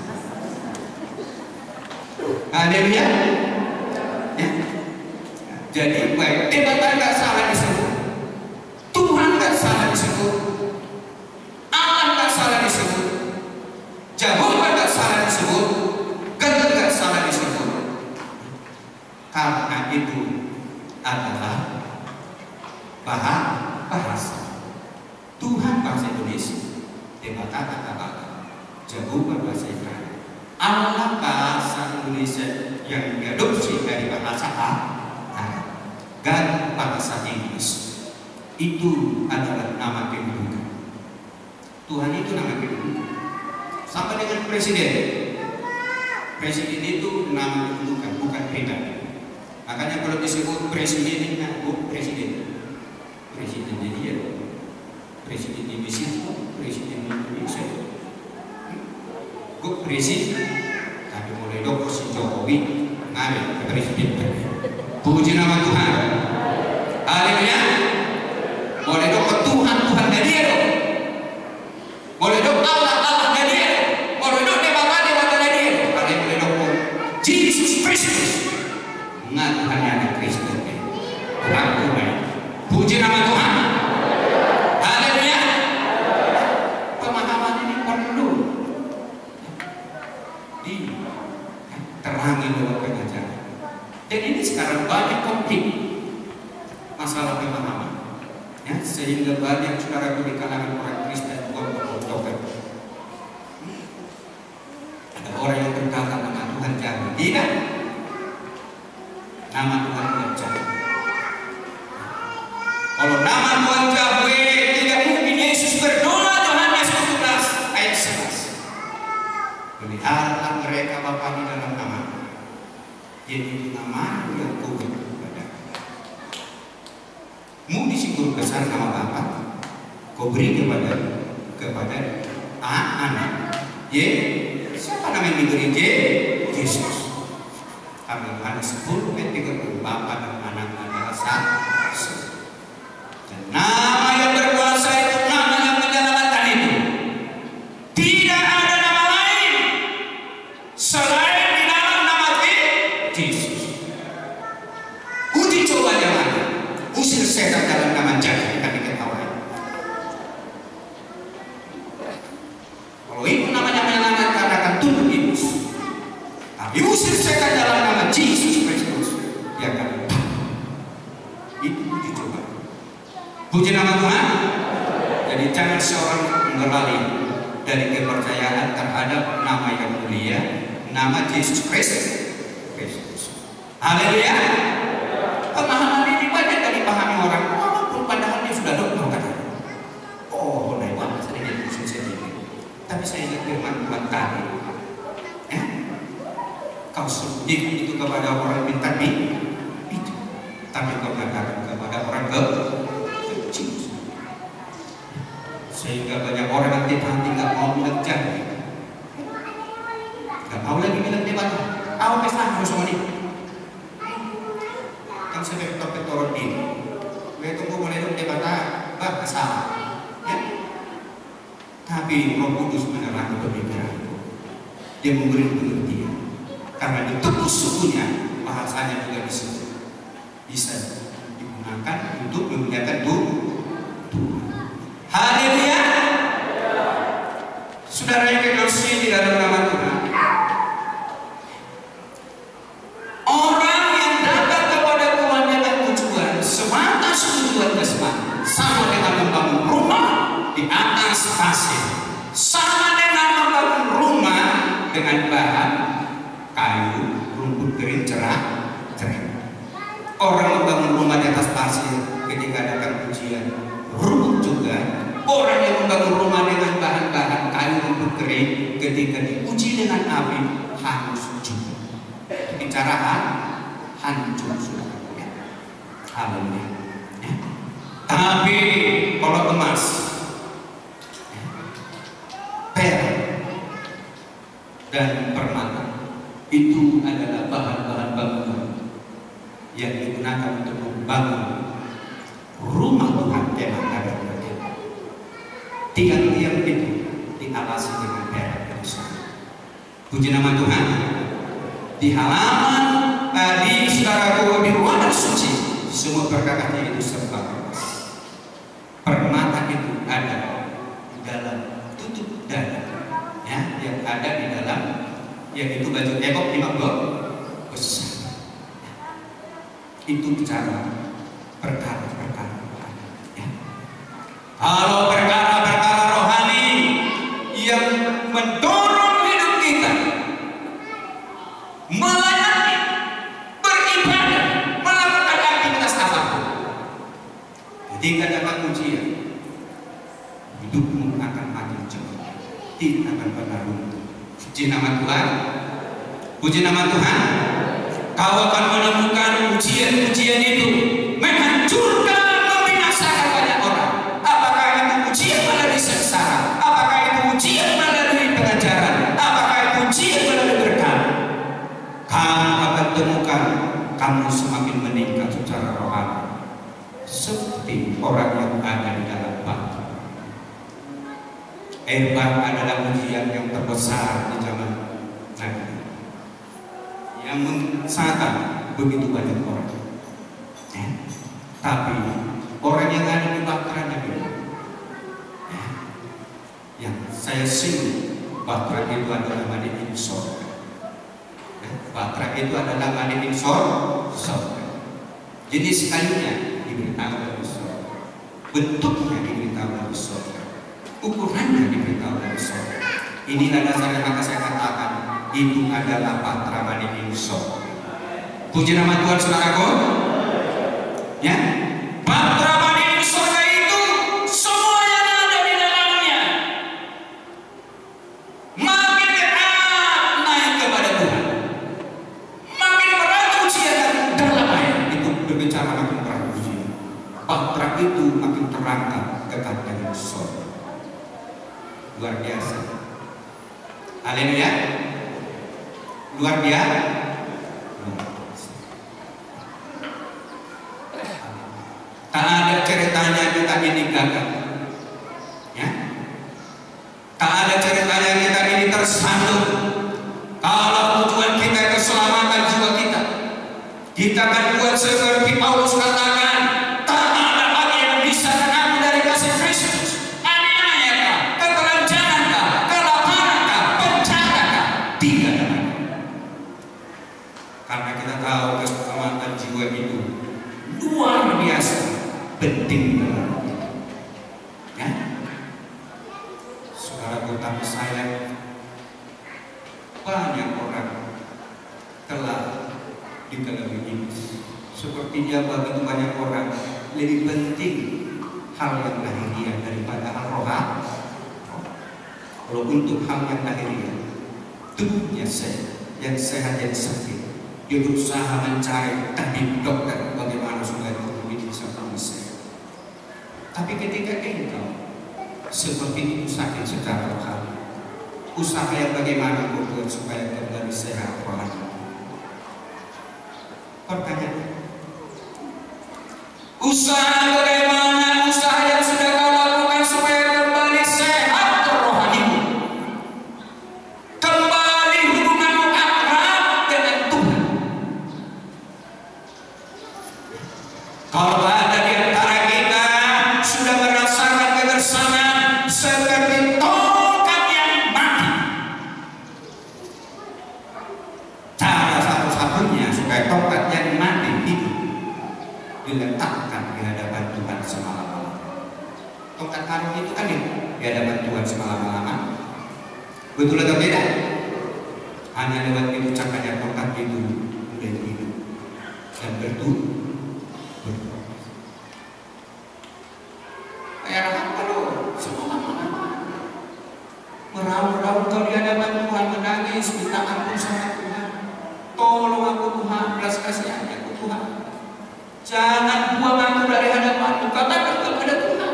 Haleluya. Ya. Jadi baik, debatan nggak salah disebut, Tuhan nggak salah disebut, Allah nggak salah disebut, Jehovah nggak salah disebut, God nggak salah disebut. Karena itu adalah bahasa Tuhan bahasa Indonesia, debatan kata-kata, Jehovah bahasa Ibrani, Allah bahasa Indonesia yang diadopsi dari bahasa Arab, God bahasa Inggris. Itu adalah nama kedudukan. Tuhan itu nama kedudukan. Sama dengan presiden. Presiden itu nama kedudukan, bukan pribadi. Makanya kalau disebut presidennya, bukan presiden. Presidennya dia. Presiden Indonesia, Presiden Indonesia, gue presiden, tapi mulai dok si Jokowi ngambil ke presiden. Puji nama Tuhan, haleluya. Boleh dok ke Tuhan dari dia dong, boleh dok Allah dari dia, boleh dok dewa dari dia, kalau boleh dok Yesus Kristus, Tuhan yang Kristus, Tuhan Tuhan. Puji nama Tuhan. Haleluya. Pemahaman ini perlu diterangi dalam pengajaran. Dan ini sekarang banyak konflik masalah pemahaman, ya, sehingga banyak saudara di kalangan orang Kristen berdoa. Ada orang yang berkata nama Tuhan Yahweh, tidak. Nama Tuhan Yahweh. Kalau nama Tuhan Yahweh tidak mungkin Yesus berdoa Yohanes 17 ayat 11. Peliharalah mereka Bapa di dalam nama. Jadi nama yang kau beri kepada. Mu disinggung besar nama Bapa, kau beri kepada anak. Siapa nama yang diberi? Yesus. Karena Yohanes 10 ayat 30 Bapa dan Anak adalah satu. Nama yang berkuasa itu, nama yang menyelamatkan itu. Tidak ada nama lain selain di dalam nama Yesus. Uji coba jangan, usir setan dalam nama Yahweh, kami ketahui. Kalau itu namanya menyelamatkan akan tunduk iblis. Tapi usir setan dalam nama Yesus Kristus, dia akan itu uji coba. Puji nama Tuhan. Jadi jangan seorang beralih dari kepercayaan terhadap nama yang mulia, nama Yesus Kristus. Haleluya. Pemahaman ini banyak yang dipahami orang, walaupun padahal dia sudah dokter kata. Oh, lewat sedikit khusus sedikit. Tapi saya ingat firman Tuhan tadi. Kau sembunyikan itu kepada orang bintang itu, tapi kau katakan kepada orang kecil. Sehingga banyak orang yang hati nggak mau bilang janji, nggak mau lagi bilang debat. Aku pesta harus sama dia. Kan saya petorot diri. Gue tunggu mulai dong debat salah. Ya. Tapi Roh Kudus menerangi pemikiranku. Dia memberi pengertian. Karena ditebus sukunya, bahasanya juga bisa digunakan untuk memuliakan Tuhan. Haleluya. Saudara yang kekasih di dalam nama Tuhan, orang yang datang kepada Tuhan dengan tujuan semata tujuan jasmani, sama dengan membangun rumah di atas pasir, sama dengan membangun rumah dengan bahan kayu, rumput kering cerah. Orang membangun rumah di atas pasir ketika datang ujian, rumput juga. Orang yang membangun rumah dengan bahan-bahan kayu, rumput kering, ketika diuji dengan api, hangus juga. Bicara hancur sudah. Ya. Haleluya. Ya. Tapi kalau emas, perak dan permata itu adalah bahan-bahan bangunan yang digunakan untuk membangun rumah Tuhan. Memang ada tiang-tiang itu dialasi dengan perak dan emas. Puji nama Tuhan. Di halaman di saudaraku di ruangan suci, semua perkakatannya itu serba emas. Permata itu ada di dalam tutup dada, ya, yang ada di dalam, yaitu baju ekop 50 besar. Itu bicara perkara-perkara rohani. Ya. Kalau perkara-perkara rohani yang mendorong hidup kita melayani, beribadah, melakukan aktivitas apapun, ketika dapat ujian, hidupmu akan makin cepat, tidak akan pernah runtuh. Puji nama Tuhan. Puji nama Tuhan. Kau akan menemukan ujian-ujian itu menghancurkan, membinasakan banyak orang. Apakah itu ujian meningkat secara rohani seperti orang yang ada di dalam batu. Air bah adalah ujian yang terbesar di zaman Nabi, yang Satan begitu banyak orang. Tapi orang yang ada di Batra Nabi, yang saya singgung, Batra itu adalah mani insor. Batra itu adalah mani insor. Jadi sekalinya diberitahu dari surga, bentuknya diberitahu dari surga, ukurannya diberitahu dari surga. Inilah dasarnya maka saya katakan itu adalah Batra mani insor. Puji nama Tuhan saudaraku. Ya, Batra mani surga itu semua yang ada di dalamnya makin dekat naik kepada Tuhan, makin berat ujian dalam air itu berbicara makin berat ujian. Batra itu makin terangkat dekat dengan surga. Luar biasa. Haleluya. Luar biasa. Tak ada ceritanya kita ini gagal, ya. Tak ada ceritanya kita ini tersandung. Kalau tujuan kita keselamatan jiwa kita, kita akan buat seperti Paulus katakan, tak ada lagi yang bisa mengaku dari kasih Kristus. Aniayakah, ketelanjangankah, kelapaраnkah, bencana, tidak ada. Karena kita tahu keselamatan jiwa itu luar biasa penting dalam kita. Ya, saudara kota saya, banyak orang telah dikelabui ini. Sepertinya begitu banyak orang lebih penting hal yang lahiriah daripada hal rohani. Kalau untuk hal yang lahiriah, tubuhnya yang sehat dan sakit, dia berusaha mencari tabib dokter bagaimana supaya tubuh ini bisa sehat. Tapi ketika engkau seperti itu sakit secara rohani, usaha yang bagaimana membuat supaya kembali sehat rohani? Pertanyaan, usaha bagaimana, usaha yang sudah kau lakukan supaya kembali sehat rohanimu, kembali hubunganmu akrab dengan Tuhan. Kalau ada di antara kita sudah merasakan kebersamaan seperti tongkat yang mati, cara satu-satunya supaya tongkat yang mati itu diletakkan di hadapan Tuhan semalam-malam. Tongkat karung itu kan di hadapan Tuhan semalam-malam. Betul atau tidak? Hanya lewat diucapkannya tongkat itu menjadi hidup dan bertumbuh. Kayak apa loh? Semalam-malam meraung-raung kau di hadapan Tuhan, menangis minta ampun sama Tuhan. Tolong aku Tuhan, belas kasihannya aku Tuhan. Jangan buang aku dari hadapan-Mu, katakan kepada Tuhan.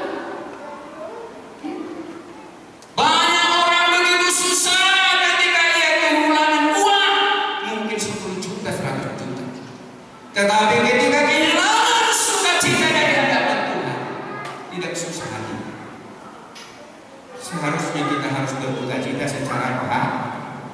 Banyak orang begitu susah ketika ia kehilangan uang, mungkin 10 juta, 100 juta. Tetapi ketika kehilangan sukacita dari hadapan Tuhan, tidak susah hati. Seharusnya kita harus berduka cita secara rohani.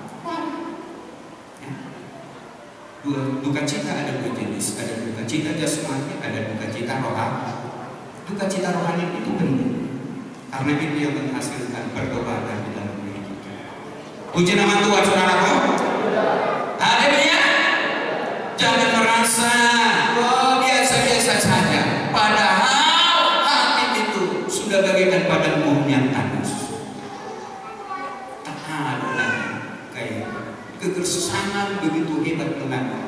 Duka cita ada dua jenis, ada duka cita jasmani, ada duka cita rohani. Duka cita rohani itu penting, karena itu yang menghasilkan pertobatan di dalam diri kita. Puji nama Tuhan saudaraku. Haleluya. Jangan merasa biasa-biasa saja, padahal hati itu sudah bagaikan badan bumi yang tandus. Tak ada lagi kayak kegersangan begitu hebat dengan.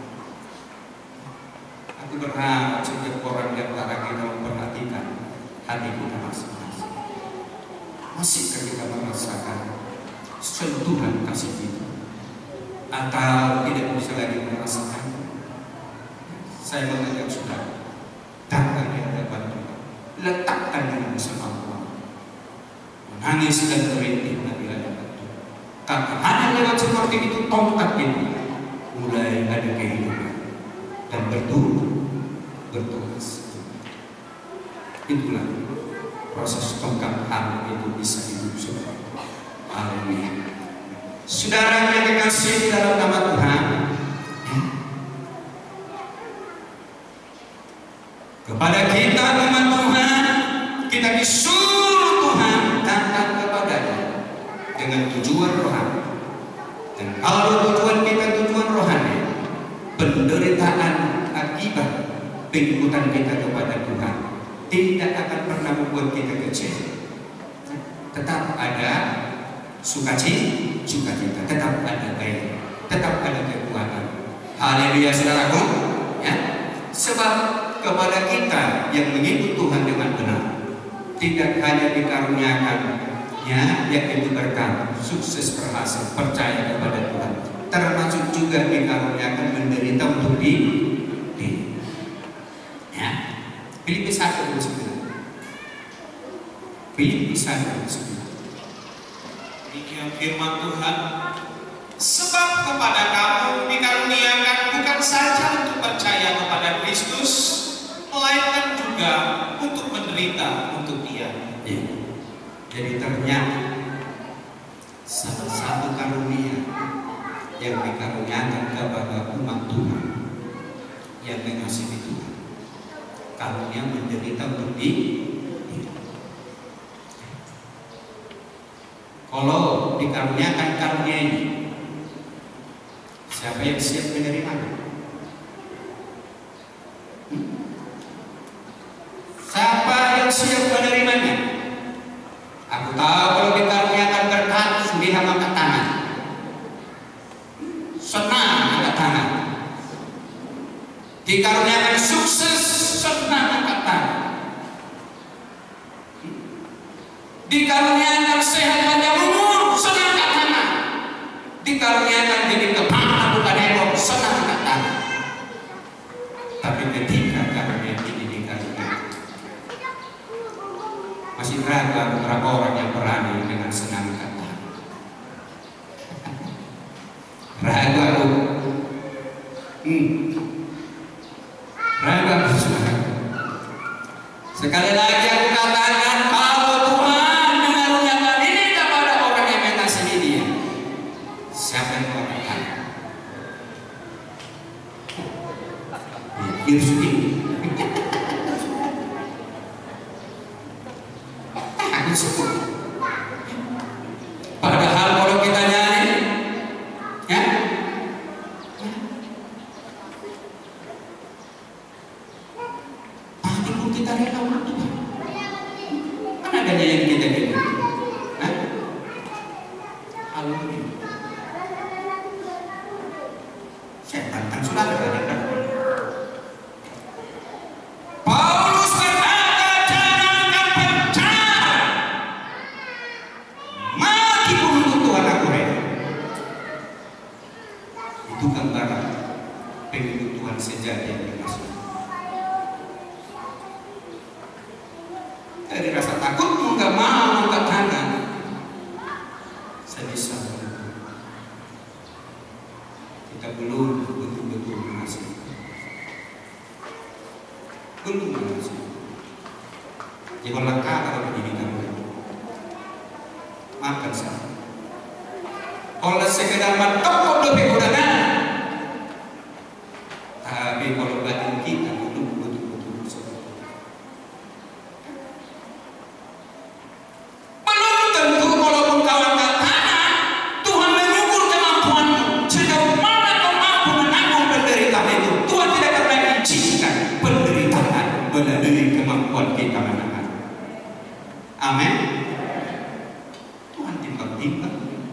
Aku berharap setiap orang di antara kita memperhatikan hati kita masing-masing. Masihkah kita merasakan sentuhan kasih kita, atau tidak bisa lagi merasakan? Saya mengajak saudara, datang di hadapan Tuhan, letakkan dirimu sama Tuhan, menangis dan merintih di hadapan Tuhan. Karena hanya lewat seperti itu tongkat itu mulai ada kehidupan. dan bertugas. Itulah proses tongkat harum itu bisa hidup seperti itu. Haleluya. Saudara yang kekasih dalam nama Tuhan, kepada kita umat Tuhan, kita disuruh Tuhan datang kepadanya dengan tujuan rohani. Dan kalau tujuan kita tujuan rohani, penderitaan akibat pengikutan kita kepada Tuhan tidak akan pernah membuat kita kecewa. Tetap ada sukacita, tetap ada gairah, tetap ada kekuatan. Haleluya saudaraku, ya. Sebab kepada kita yang mengikut Tuhan dengan benar, tidak hanya dikaruniakan yaitu berkat, sukses, berhasil, percaya kepada Tuhan, termasuk juga dikaruniakan menderita untuk ya. Filipi 1:9. Filipi 1:9. Demikian firman Tuhan, sebab kepada kamu dikaruniakan bukan saja untuk percaya kepada Kristus, melainkan juga untuk menderita untuk Dia. Ya. Jadi ternyata salah satu karunia yang dikaruniakan kepada umat Tuhan yang mengasihi Tuhan, karunia menderita untuk kalau dikaruniakan karunia ini, siapa yang siap menerimanya? Siapa yang siap menerimanya? Aku tahu kalau dikaruniakan berkat, dia angkat tangan, senang angkat tangan. Dikaruniakan sukses, senang angkat tangan. Dikaruniakan sehat panjang umur, senang angkat tangan. Dikaruniakan jadi kepala bukan heboh, senang angkat tangan. Tapi ketika karunia ini dikaruniakan, masih ragu beberapa orang yang berani dengan senang angkat tangan. Ragu aku. Ragu aku. Sekali lagi aku katakan, kalau Tuhan mengaruniakan ini kepada orang yang mengasihi Dia, siapa yang mau katakan? Yesus ini. Aku sebut. Padahal kalau kita nyanyi, ya, pasti pun kita rela umat Tuhan. Mana adanya yang kita ini? Haleluya. Saya tantang saudara kan? Paulus berkata, jangan percaya, mati pun untuk Tuhan aku rela. Itu gambaran pengikut Tuhan sejati yang dikasih. Dari rasa takutmu nggak mau angkat tangan, saya bisa kita belum betul-betul mengasihi. Belum mengasihi. Jangan lekah kalau pendidikan makan saya. Kalau sekedar mentok lebih mudah, tapi kalau batin kita belum betul-betul seperti itu. Belum tentu walaupun kau angkat tangan, Tuhan mengukur kemampuanmu sejauh mana kau mampu menanggung penderitaan itu. Tuhan tidak akan mengizinkan penderitaan melalui kemampuan kita menahan. Amin. Tuhan timbang-timbang.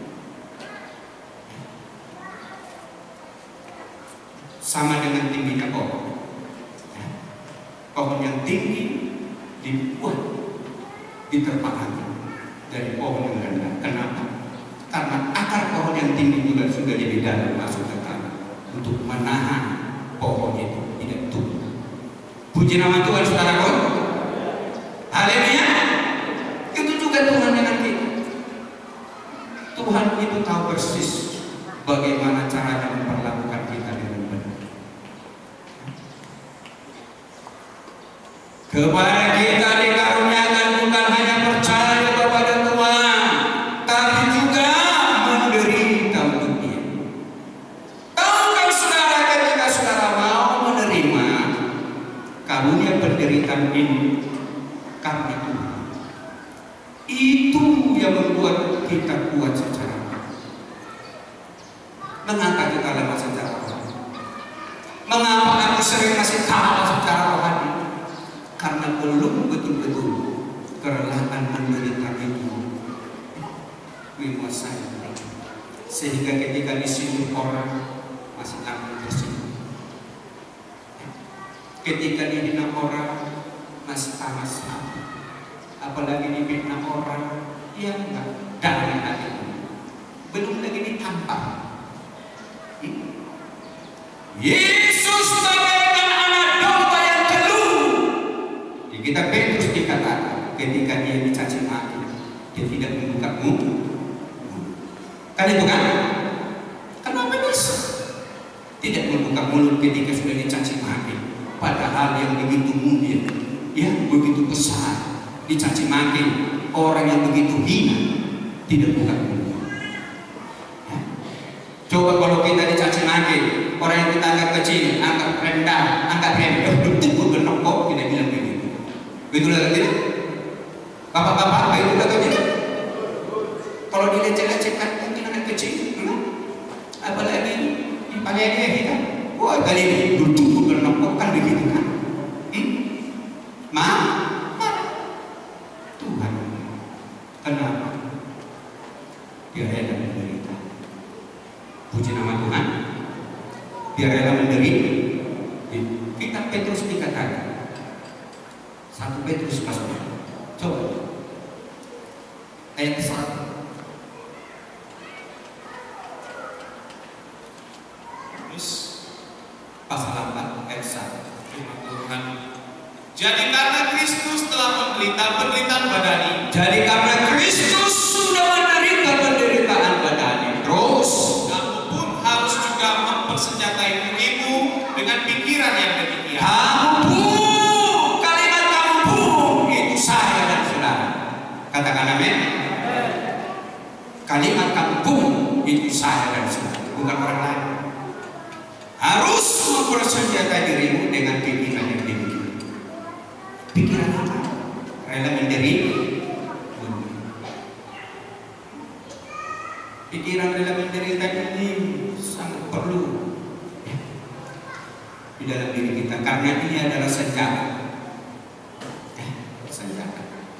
Sama dengan tingginya pohon. Pohon yang tinggi dibuat diterpakan dari pohon yang rendah. Kenapa? Karena akar pohon yang tinggi juga sudah jadi dalam masuk ke tanah untuk menahan pohon itu tidak tumbuh. Puji nama Tuhan saudaraku. Haleluya. Itu juga Tuhan dengan kita. Tuhan itu tahu persis bagaimana caranya memperlakukan kita dengan benar. Kepada kita dikaruniakan bukan hanya percaya kepada Tuhan, tapi juga menderita untuk Dia. Tahukah saudara, ketika saudara mau menerima karunia penderitaan ini karena Tuhan, itu yang membuat kita kuat secara rohani. Mengapa kita lemah secara rohani? Mengapa aku sering masih kalah secara rohani? Karena belum betul-betul kerelahan menderita itu menguasai mereka, sehingga ketika disini orang masih takut bersih, ketika dihina orang masih panas hati, apalagi dihina orang yang enggak dari hati, belum lagi ditampar. Yesus bagaikan anak domba yang teluh. Di kitab Petrus dikatakan ketika dia dicaci maki, dia tidak membuka mulut. Kan itu kan? Kenapa bisa tidak membuka mulut ketika sudah dicaci maki? Padahal yang begitu mulia, yang begitu besar, dicaci maki, orang yang begitu hina tidak buka mulut. Coba kalau kita dicaci maki, orang yang kita anggap kecil, anggap rendah, anggap remeh, betul benar kok tidak bilang begitu. Betul atau tidak? Bapak-bapak, betul atau tidak? Kalau dileceh-lecehkan mungkin anak kecil, apalagi dipanggil dia kita, wah kali ini betul benar kok kan begitu kan? Tuhan, kenapa dia rela menderita? Puji nama Tuhan. Dia rela menderita. Kitab Petrus dikatakan, 1 Petrus maksudnya. Coba ayat 1. Terus pasal 4 ayat 1. firman Tuhan. Jadi karena Kristus telah menderita penderitaan badani. Jadi karena Kristus sudah menderita penderitaan badani, terus Kamu pun harus juga mempersenjatai dirimu dengan pikiran yang demikian. kalimat kamu itu saya dan saudara. Katakan amin. Kalimat kamu itu saya dan saudara, bukan orang lain. Harus mempersenjatai dirimu dengan pikiran yang demikian. Pikiran apa? Rela menderita. Pikiran rela menderita ini sangat perlu di dalam diri kita, karena ini adalah senjata. Senjata.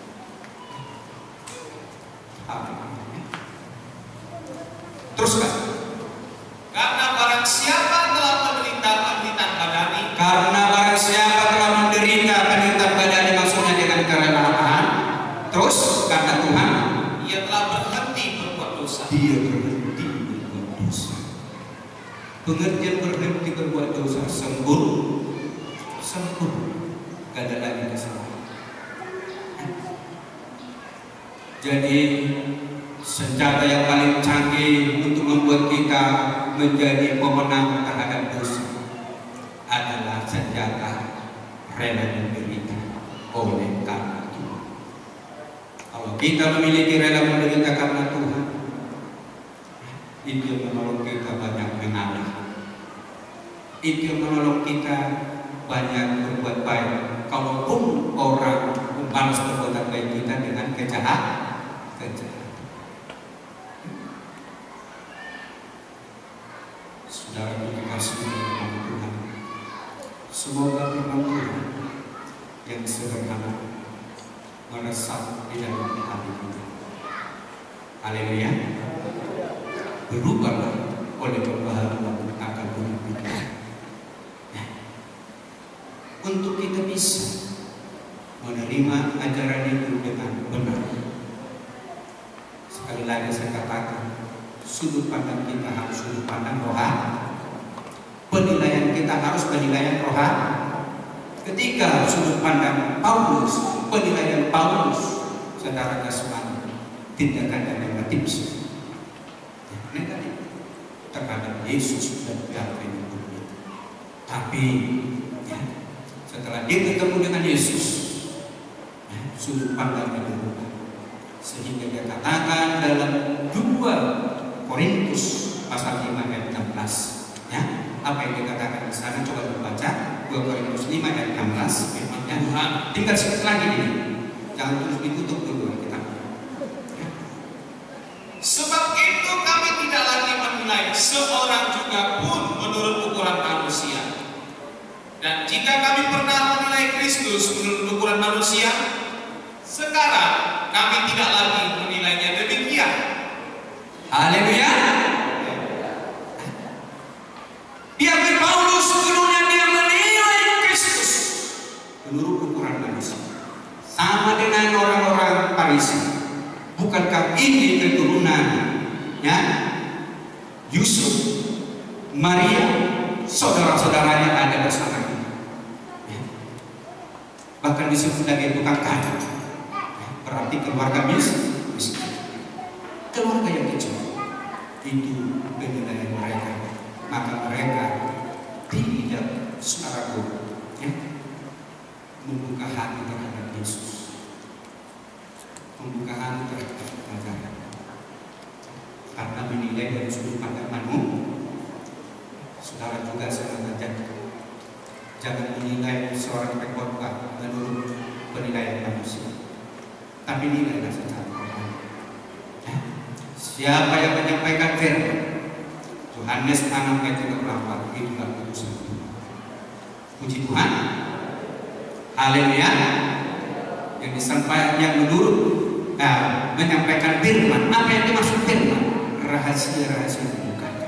Teruskan. Karena barang siapa telah menderita penderitaan badani, Karena barang siapa telah menderita penderitaan badani, maksudnya dengan kerelaan. Terus karena Tuhan, ia telah berhenti berbuat dosa. dia berhenti berbuat dosa. Pengertian berhenti berbuat dosa, sembuh, gak ada lagi kesalahan. Jadi senjata yang paling canggih untuk membuat kita menjadi pemenang terhadap dosa adalah senjata rela menderita oleh karena Tuhan. Kalau kita memiliki rela menderita karena Tuhan, itu yang menolong kita banyak mengalah. Itu yang menolong kita banyak berbuat baik. Kalaupun orang membalas perbuatan baik kita dengan kejahatan. Saudara dikasih firman Tuhan, semoga firman Tuhan yang sederhana meresap di dalam hati kita. Haleluya. Berubahlah oleh pembaharuan akan hidup kita, untuk kita bisa menerima ajaran itu dengan benar. Sekali lagi saya katakan, sudut pandang kita harus sudut pandang rohani. Penilaian kita harus penilaian rohani. Ketika sudut pandang Paulus, penilaian Paulus secara jasmani, tindakan yang negatif terhadap Yesus dan Tuhan. Tapi setelah dia ketemu dengan Yesus, sudut pandang yang berubah. Sehingga dia katakan dalam 2 Korintus pasal 5 ayat 16, ya, apa yang dikatakan di sana coba dibaca. 2 Korintus 5 ayat 16, firman-Nya Tuhan. Tinggal sedikit lagi ini, jangan terus ditutup dulu kita. Ya. Sebab itu kami tidak lagi menilai seorang juga pun menurut ukuran manusia. Dan jika kami pernah menilai Kristus menurut ukuran manusia, sekarang kami tidak lagi menilainya demikian. Haleluya. Diambil Paulus sebelumnya dia menilai Kristus menurut ukuran manusia, sama dengan orang-orang Farisi. Bukankah ini keturunan, ya, Yusuf, Maria, saudara-saudaranya ada bersama kita, ya. Bahkan disebut sebagai tukang kayu, ya, berarti keluarga miskin, keluarga yang kecil. Itu penilaian mereka. Maka mereka tidak, saudaraku, ya, membuka hati terhadap Yesus, membuka hati terhadap ajaran, karena menilai dari sudut pandang manusia. Saudara juga saya mengajak, jangan menilai seorang pengkhotbah menurut penilaian manusia, tapi nilailah secara Tuhan. Ya. Siapa yang menyampaikan firman, Yohanes 6 ayat 38, itulah utusan Tuhan. Puji Tuhan. Haleluya. Yang disampaikan, yang menurut menyampaikan firman. Apa yang dimaksud firman? Rahasia-rahasia dibukakan.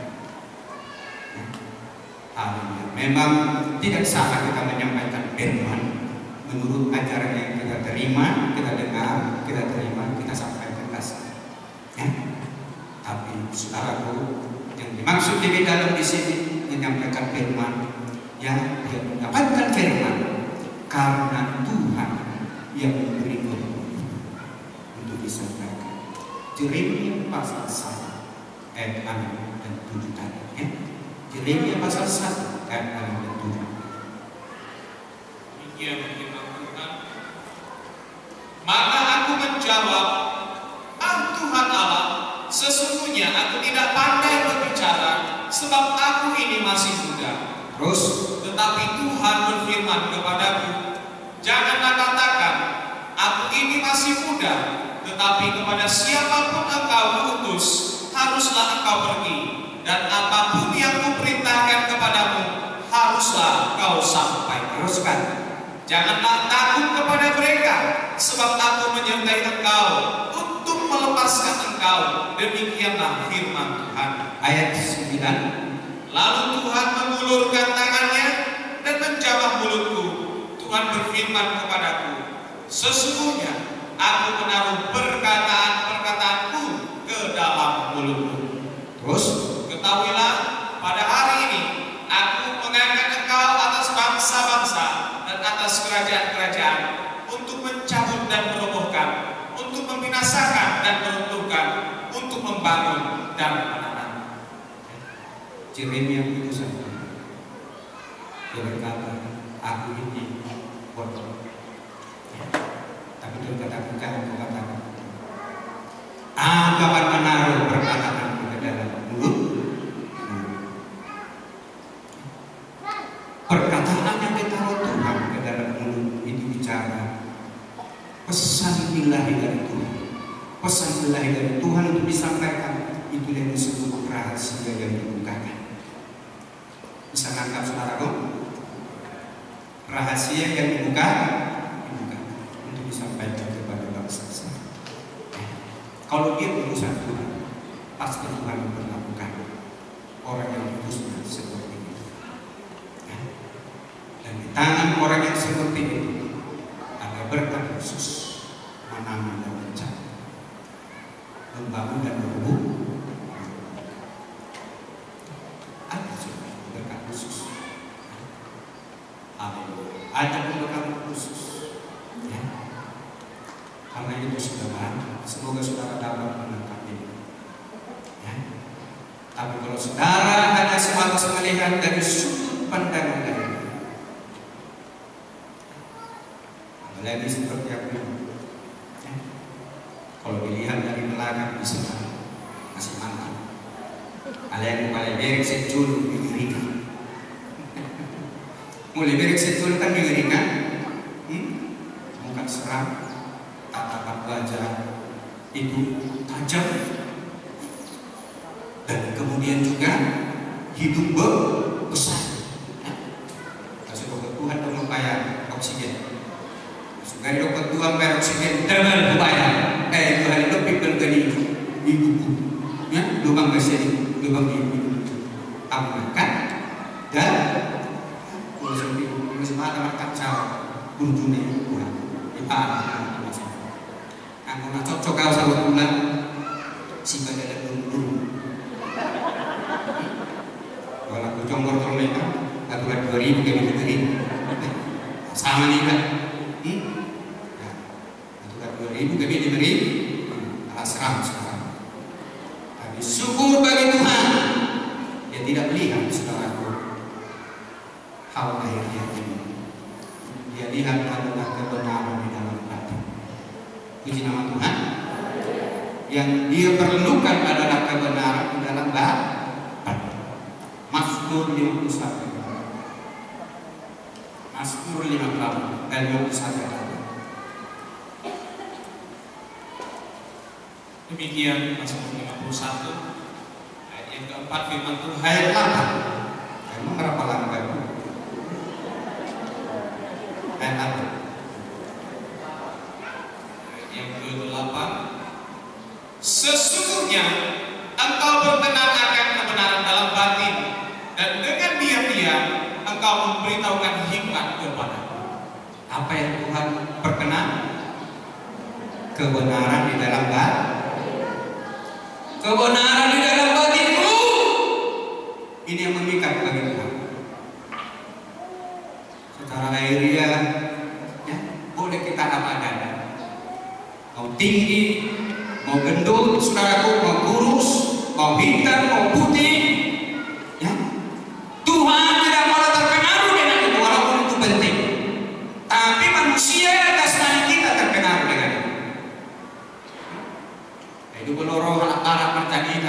Haleluya. Memang tidak salah kita menyampaikan firman menurut ajaran yang kita terima, kita dengar, kita terima, kita sampaikan kasih. Ya. Tapi saudaraku, yang dimaksud di dalam di sini menyampaikan firman, yang dia mendapatkan firman karena Tuhan yang memberikan untuk disampaikan. Yeremia pasal 1 ayat 6 dan 7 tadi, ya. Yeremia pasal 1 ayat 6 dan 7. Demikian firman Tuhan. Maka aku menjawab, Tuhan Allah, sesungguhnya aku tidak pandai berbicara, sebab aku ini masih muda. Terus, tetapi Tuhan berfirman kepadaku, janganlah katakan, aku ini masih muda, tetapi kepada siapapun engkau utus, haruslah engkau pergi, dan apapun yang kuperintahkan kepadamu, haruslah kau sampaikan. teruskan. Janganlah takut kepada mereka, sebab aku menyertai engkau untuk melepaskan engkau. Demikianlah firman Tuhan. Ayat 9. Lalu Tuhan mengulurkan tangannya dan menjamah mulutku. Tuhan berfirman kepadaku, sesungguhnya aku menaruh perkataan-perkataanku ke dalam mulutmu. Terus, ketahuilah, pada hari ini aku mengangkat engkau atas bangsa-bangsa dan atas kerajaan-kerajaan, untuk mencabut dan merobohkan, untuk membinasakan dan meruntuhkan, untuk membangun dan menanam. Yeremia utusan Tuhan. Dia berkata, aku ini bodoh. Ya. Tapi Tuhan katakan, aku katakan, aku akan menaruh perkataan ke dalam mulut. Perkataan yang ditaruh Tuhan ke dalam mulut itu bicara pesan ilahi dari Tuhan. Pesan ilahi dari Tuhan untuk disampaikan, itu yang disebut rahasia yang dibukakan. Bisa nangkap saudaraku? Rahasia yang dibukakan untuk disampaikan kepada bangsa. Kalau dia utusan Tuhan, pasti Tuhan memperlakukan orang yang diutusnya seperti itu. Dan di tangan orang yang seperti itu ada berkat khusus, menanam dan mencari, membangun dan berhubung. Ada juga berkat khusus. Ada berkat khusus. Ya. Karena itu saudara, semoga saudara dapat menangkap ini. Ya. Tapi kalau saudara hanya sebatas melihat dari sudut pandang dari, apalagi seperti aku, Ya. Kalau dilihat dari belakang bisa masih mantap. Kalian mulai berek secul mengerikan. Mulai berek secul kan mengerikan. Muka seram, tatapan wajah itu tajam, dan kemudian juga hidung besar. Masuk dokter Tuhan untuk membayar oksigen. Masuk dari dokter Tuhan bayar oksigen, teman membayar. Tuhan itu people dari ibuku, ya, lubang bersih, lubang ibu, makan dan kalau semua kacau, kunjungnya Tuhan, ibadah. Aku nak cocok kau sama bulan, si badan belum. Kalau aku congor mereka, aturan 2000 ke negeri, sama nih kan? Aturan 2000 ke negeri, seram sekarang. Tapi syukur bagi Tuhan, dia tidak melihat saudaraku hal lahirnya ini. Dia lihat adalah kebenaran di dalam hati. Puji nama Tuhan. Yang dia perlukan adalah kebenaran di dalam hati. Mazmur 51. Mazmur 58 dan 51. Demikian Mazmur 51 ayat yang keempat firman Tuhan. Ayat 8. Emang berapa lama itu? Ayat 8. Yang ke-8, sesungguhnya engkau berkenan akan kebenaran dalam batin, dan dengan diam-diam engkau memberitahukan hikmat kepadaku. Apa yang Tuhan berkenan? Kebenaran di dalam batin. Kebenaran di dalam batinmu. Ini yang memikat bagi Tuhan. Secara lahiriah, ya, boleh kita apa adanya. Mau tinggi, mau gendut, saudaraku, mau kurus, mau hitam, mau putih, ya. Tuhan tidak mau terpengaruh dengan itu, walaupun itu penting. Tapi manusia kasih kita terpengaruh dengan itu. Itu beloro anak-anak pertanian,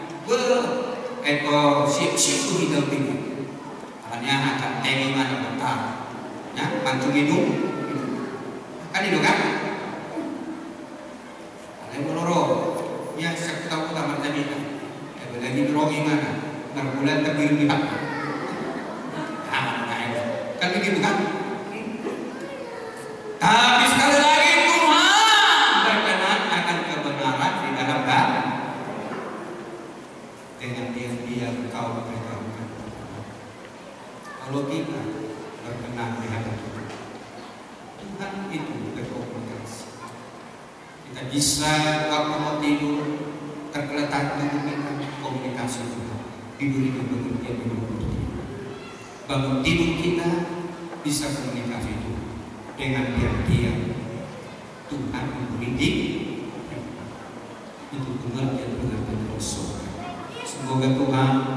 siap-siap hitam tinggi. Hanya akan tengi mana bentar, ya, pancung hidung, kan itu kan? Menurut yang saya tahu kamar tadi lagi drawing mana berbulan terbiru lihat kan begitu kan. Tapi sekali lagi Tuhan berkenan akan kebenaran di dalam hati. Dengan diam-diam kau beritahukan. Kalau kita berkenan di hadapan Tuhan itu berkomunikasi. Kita bisa waktu mau tidur tergeletak tubuh kita komunikasi Tuhan. Tidur itu pengertian bangun tidur kita bisa komunikasi Tuhan dengan diam-diam Tuhan memberi itu pengertian bersorak. Semoga Tuhan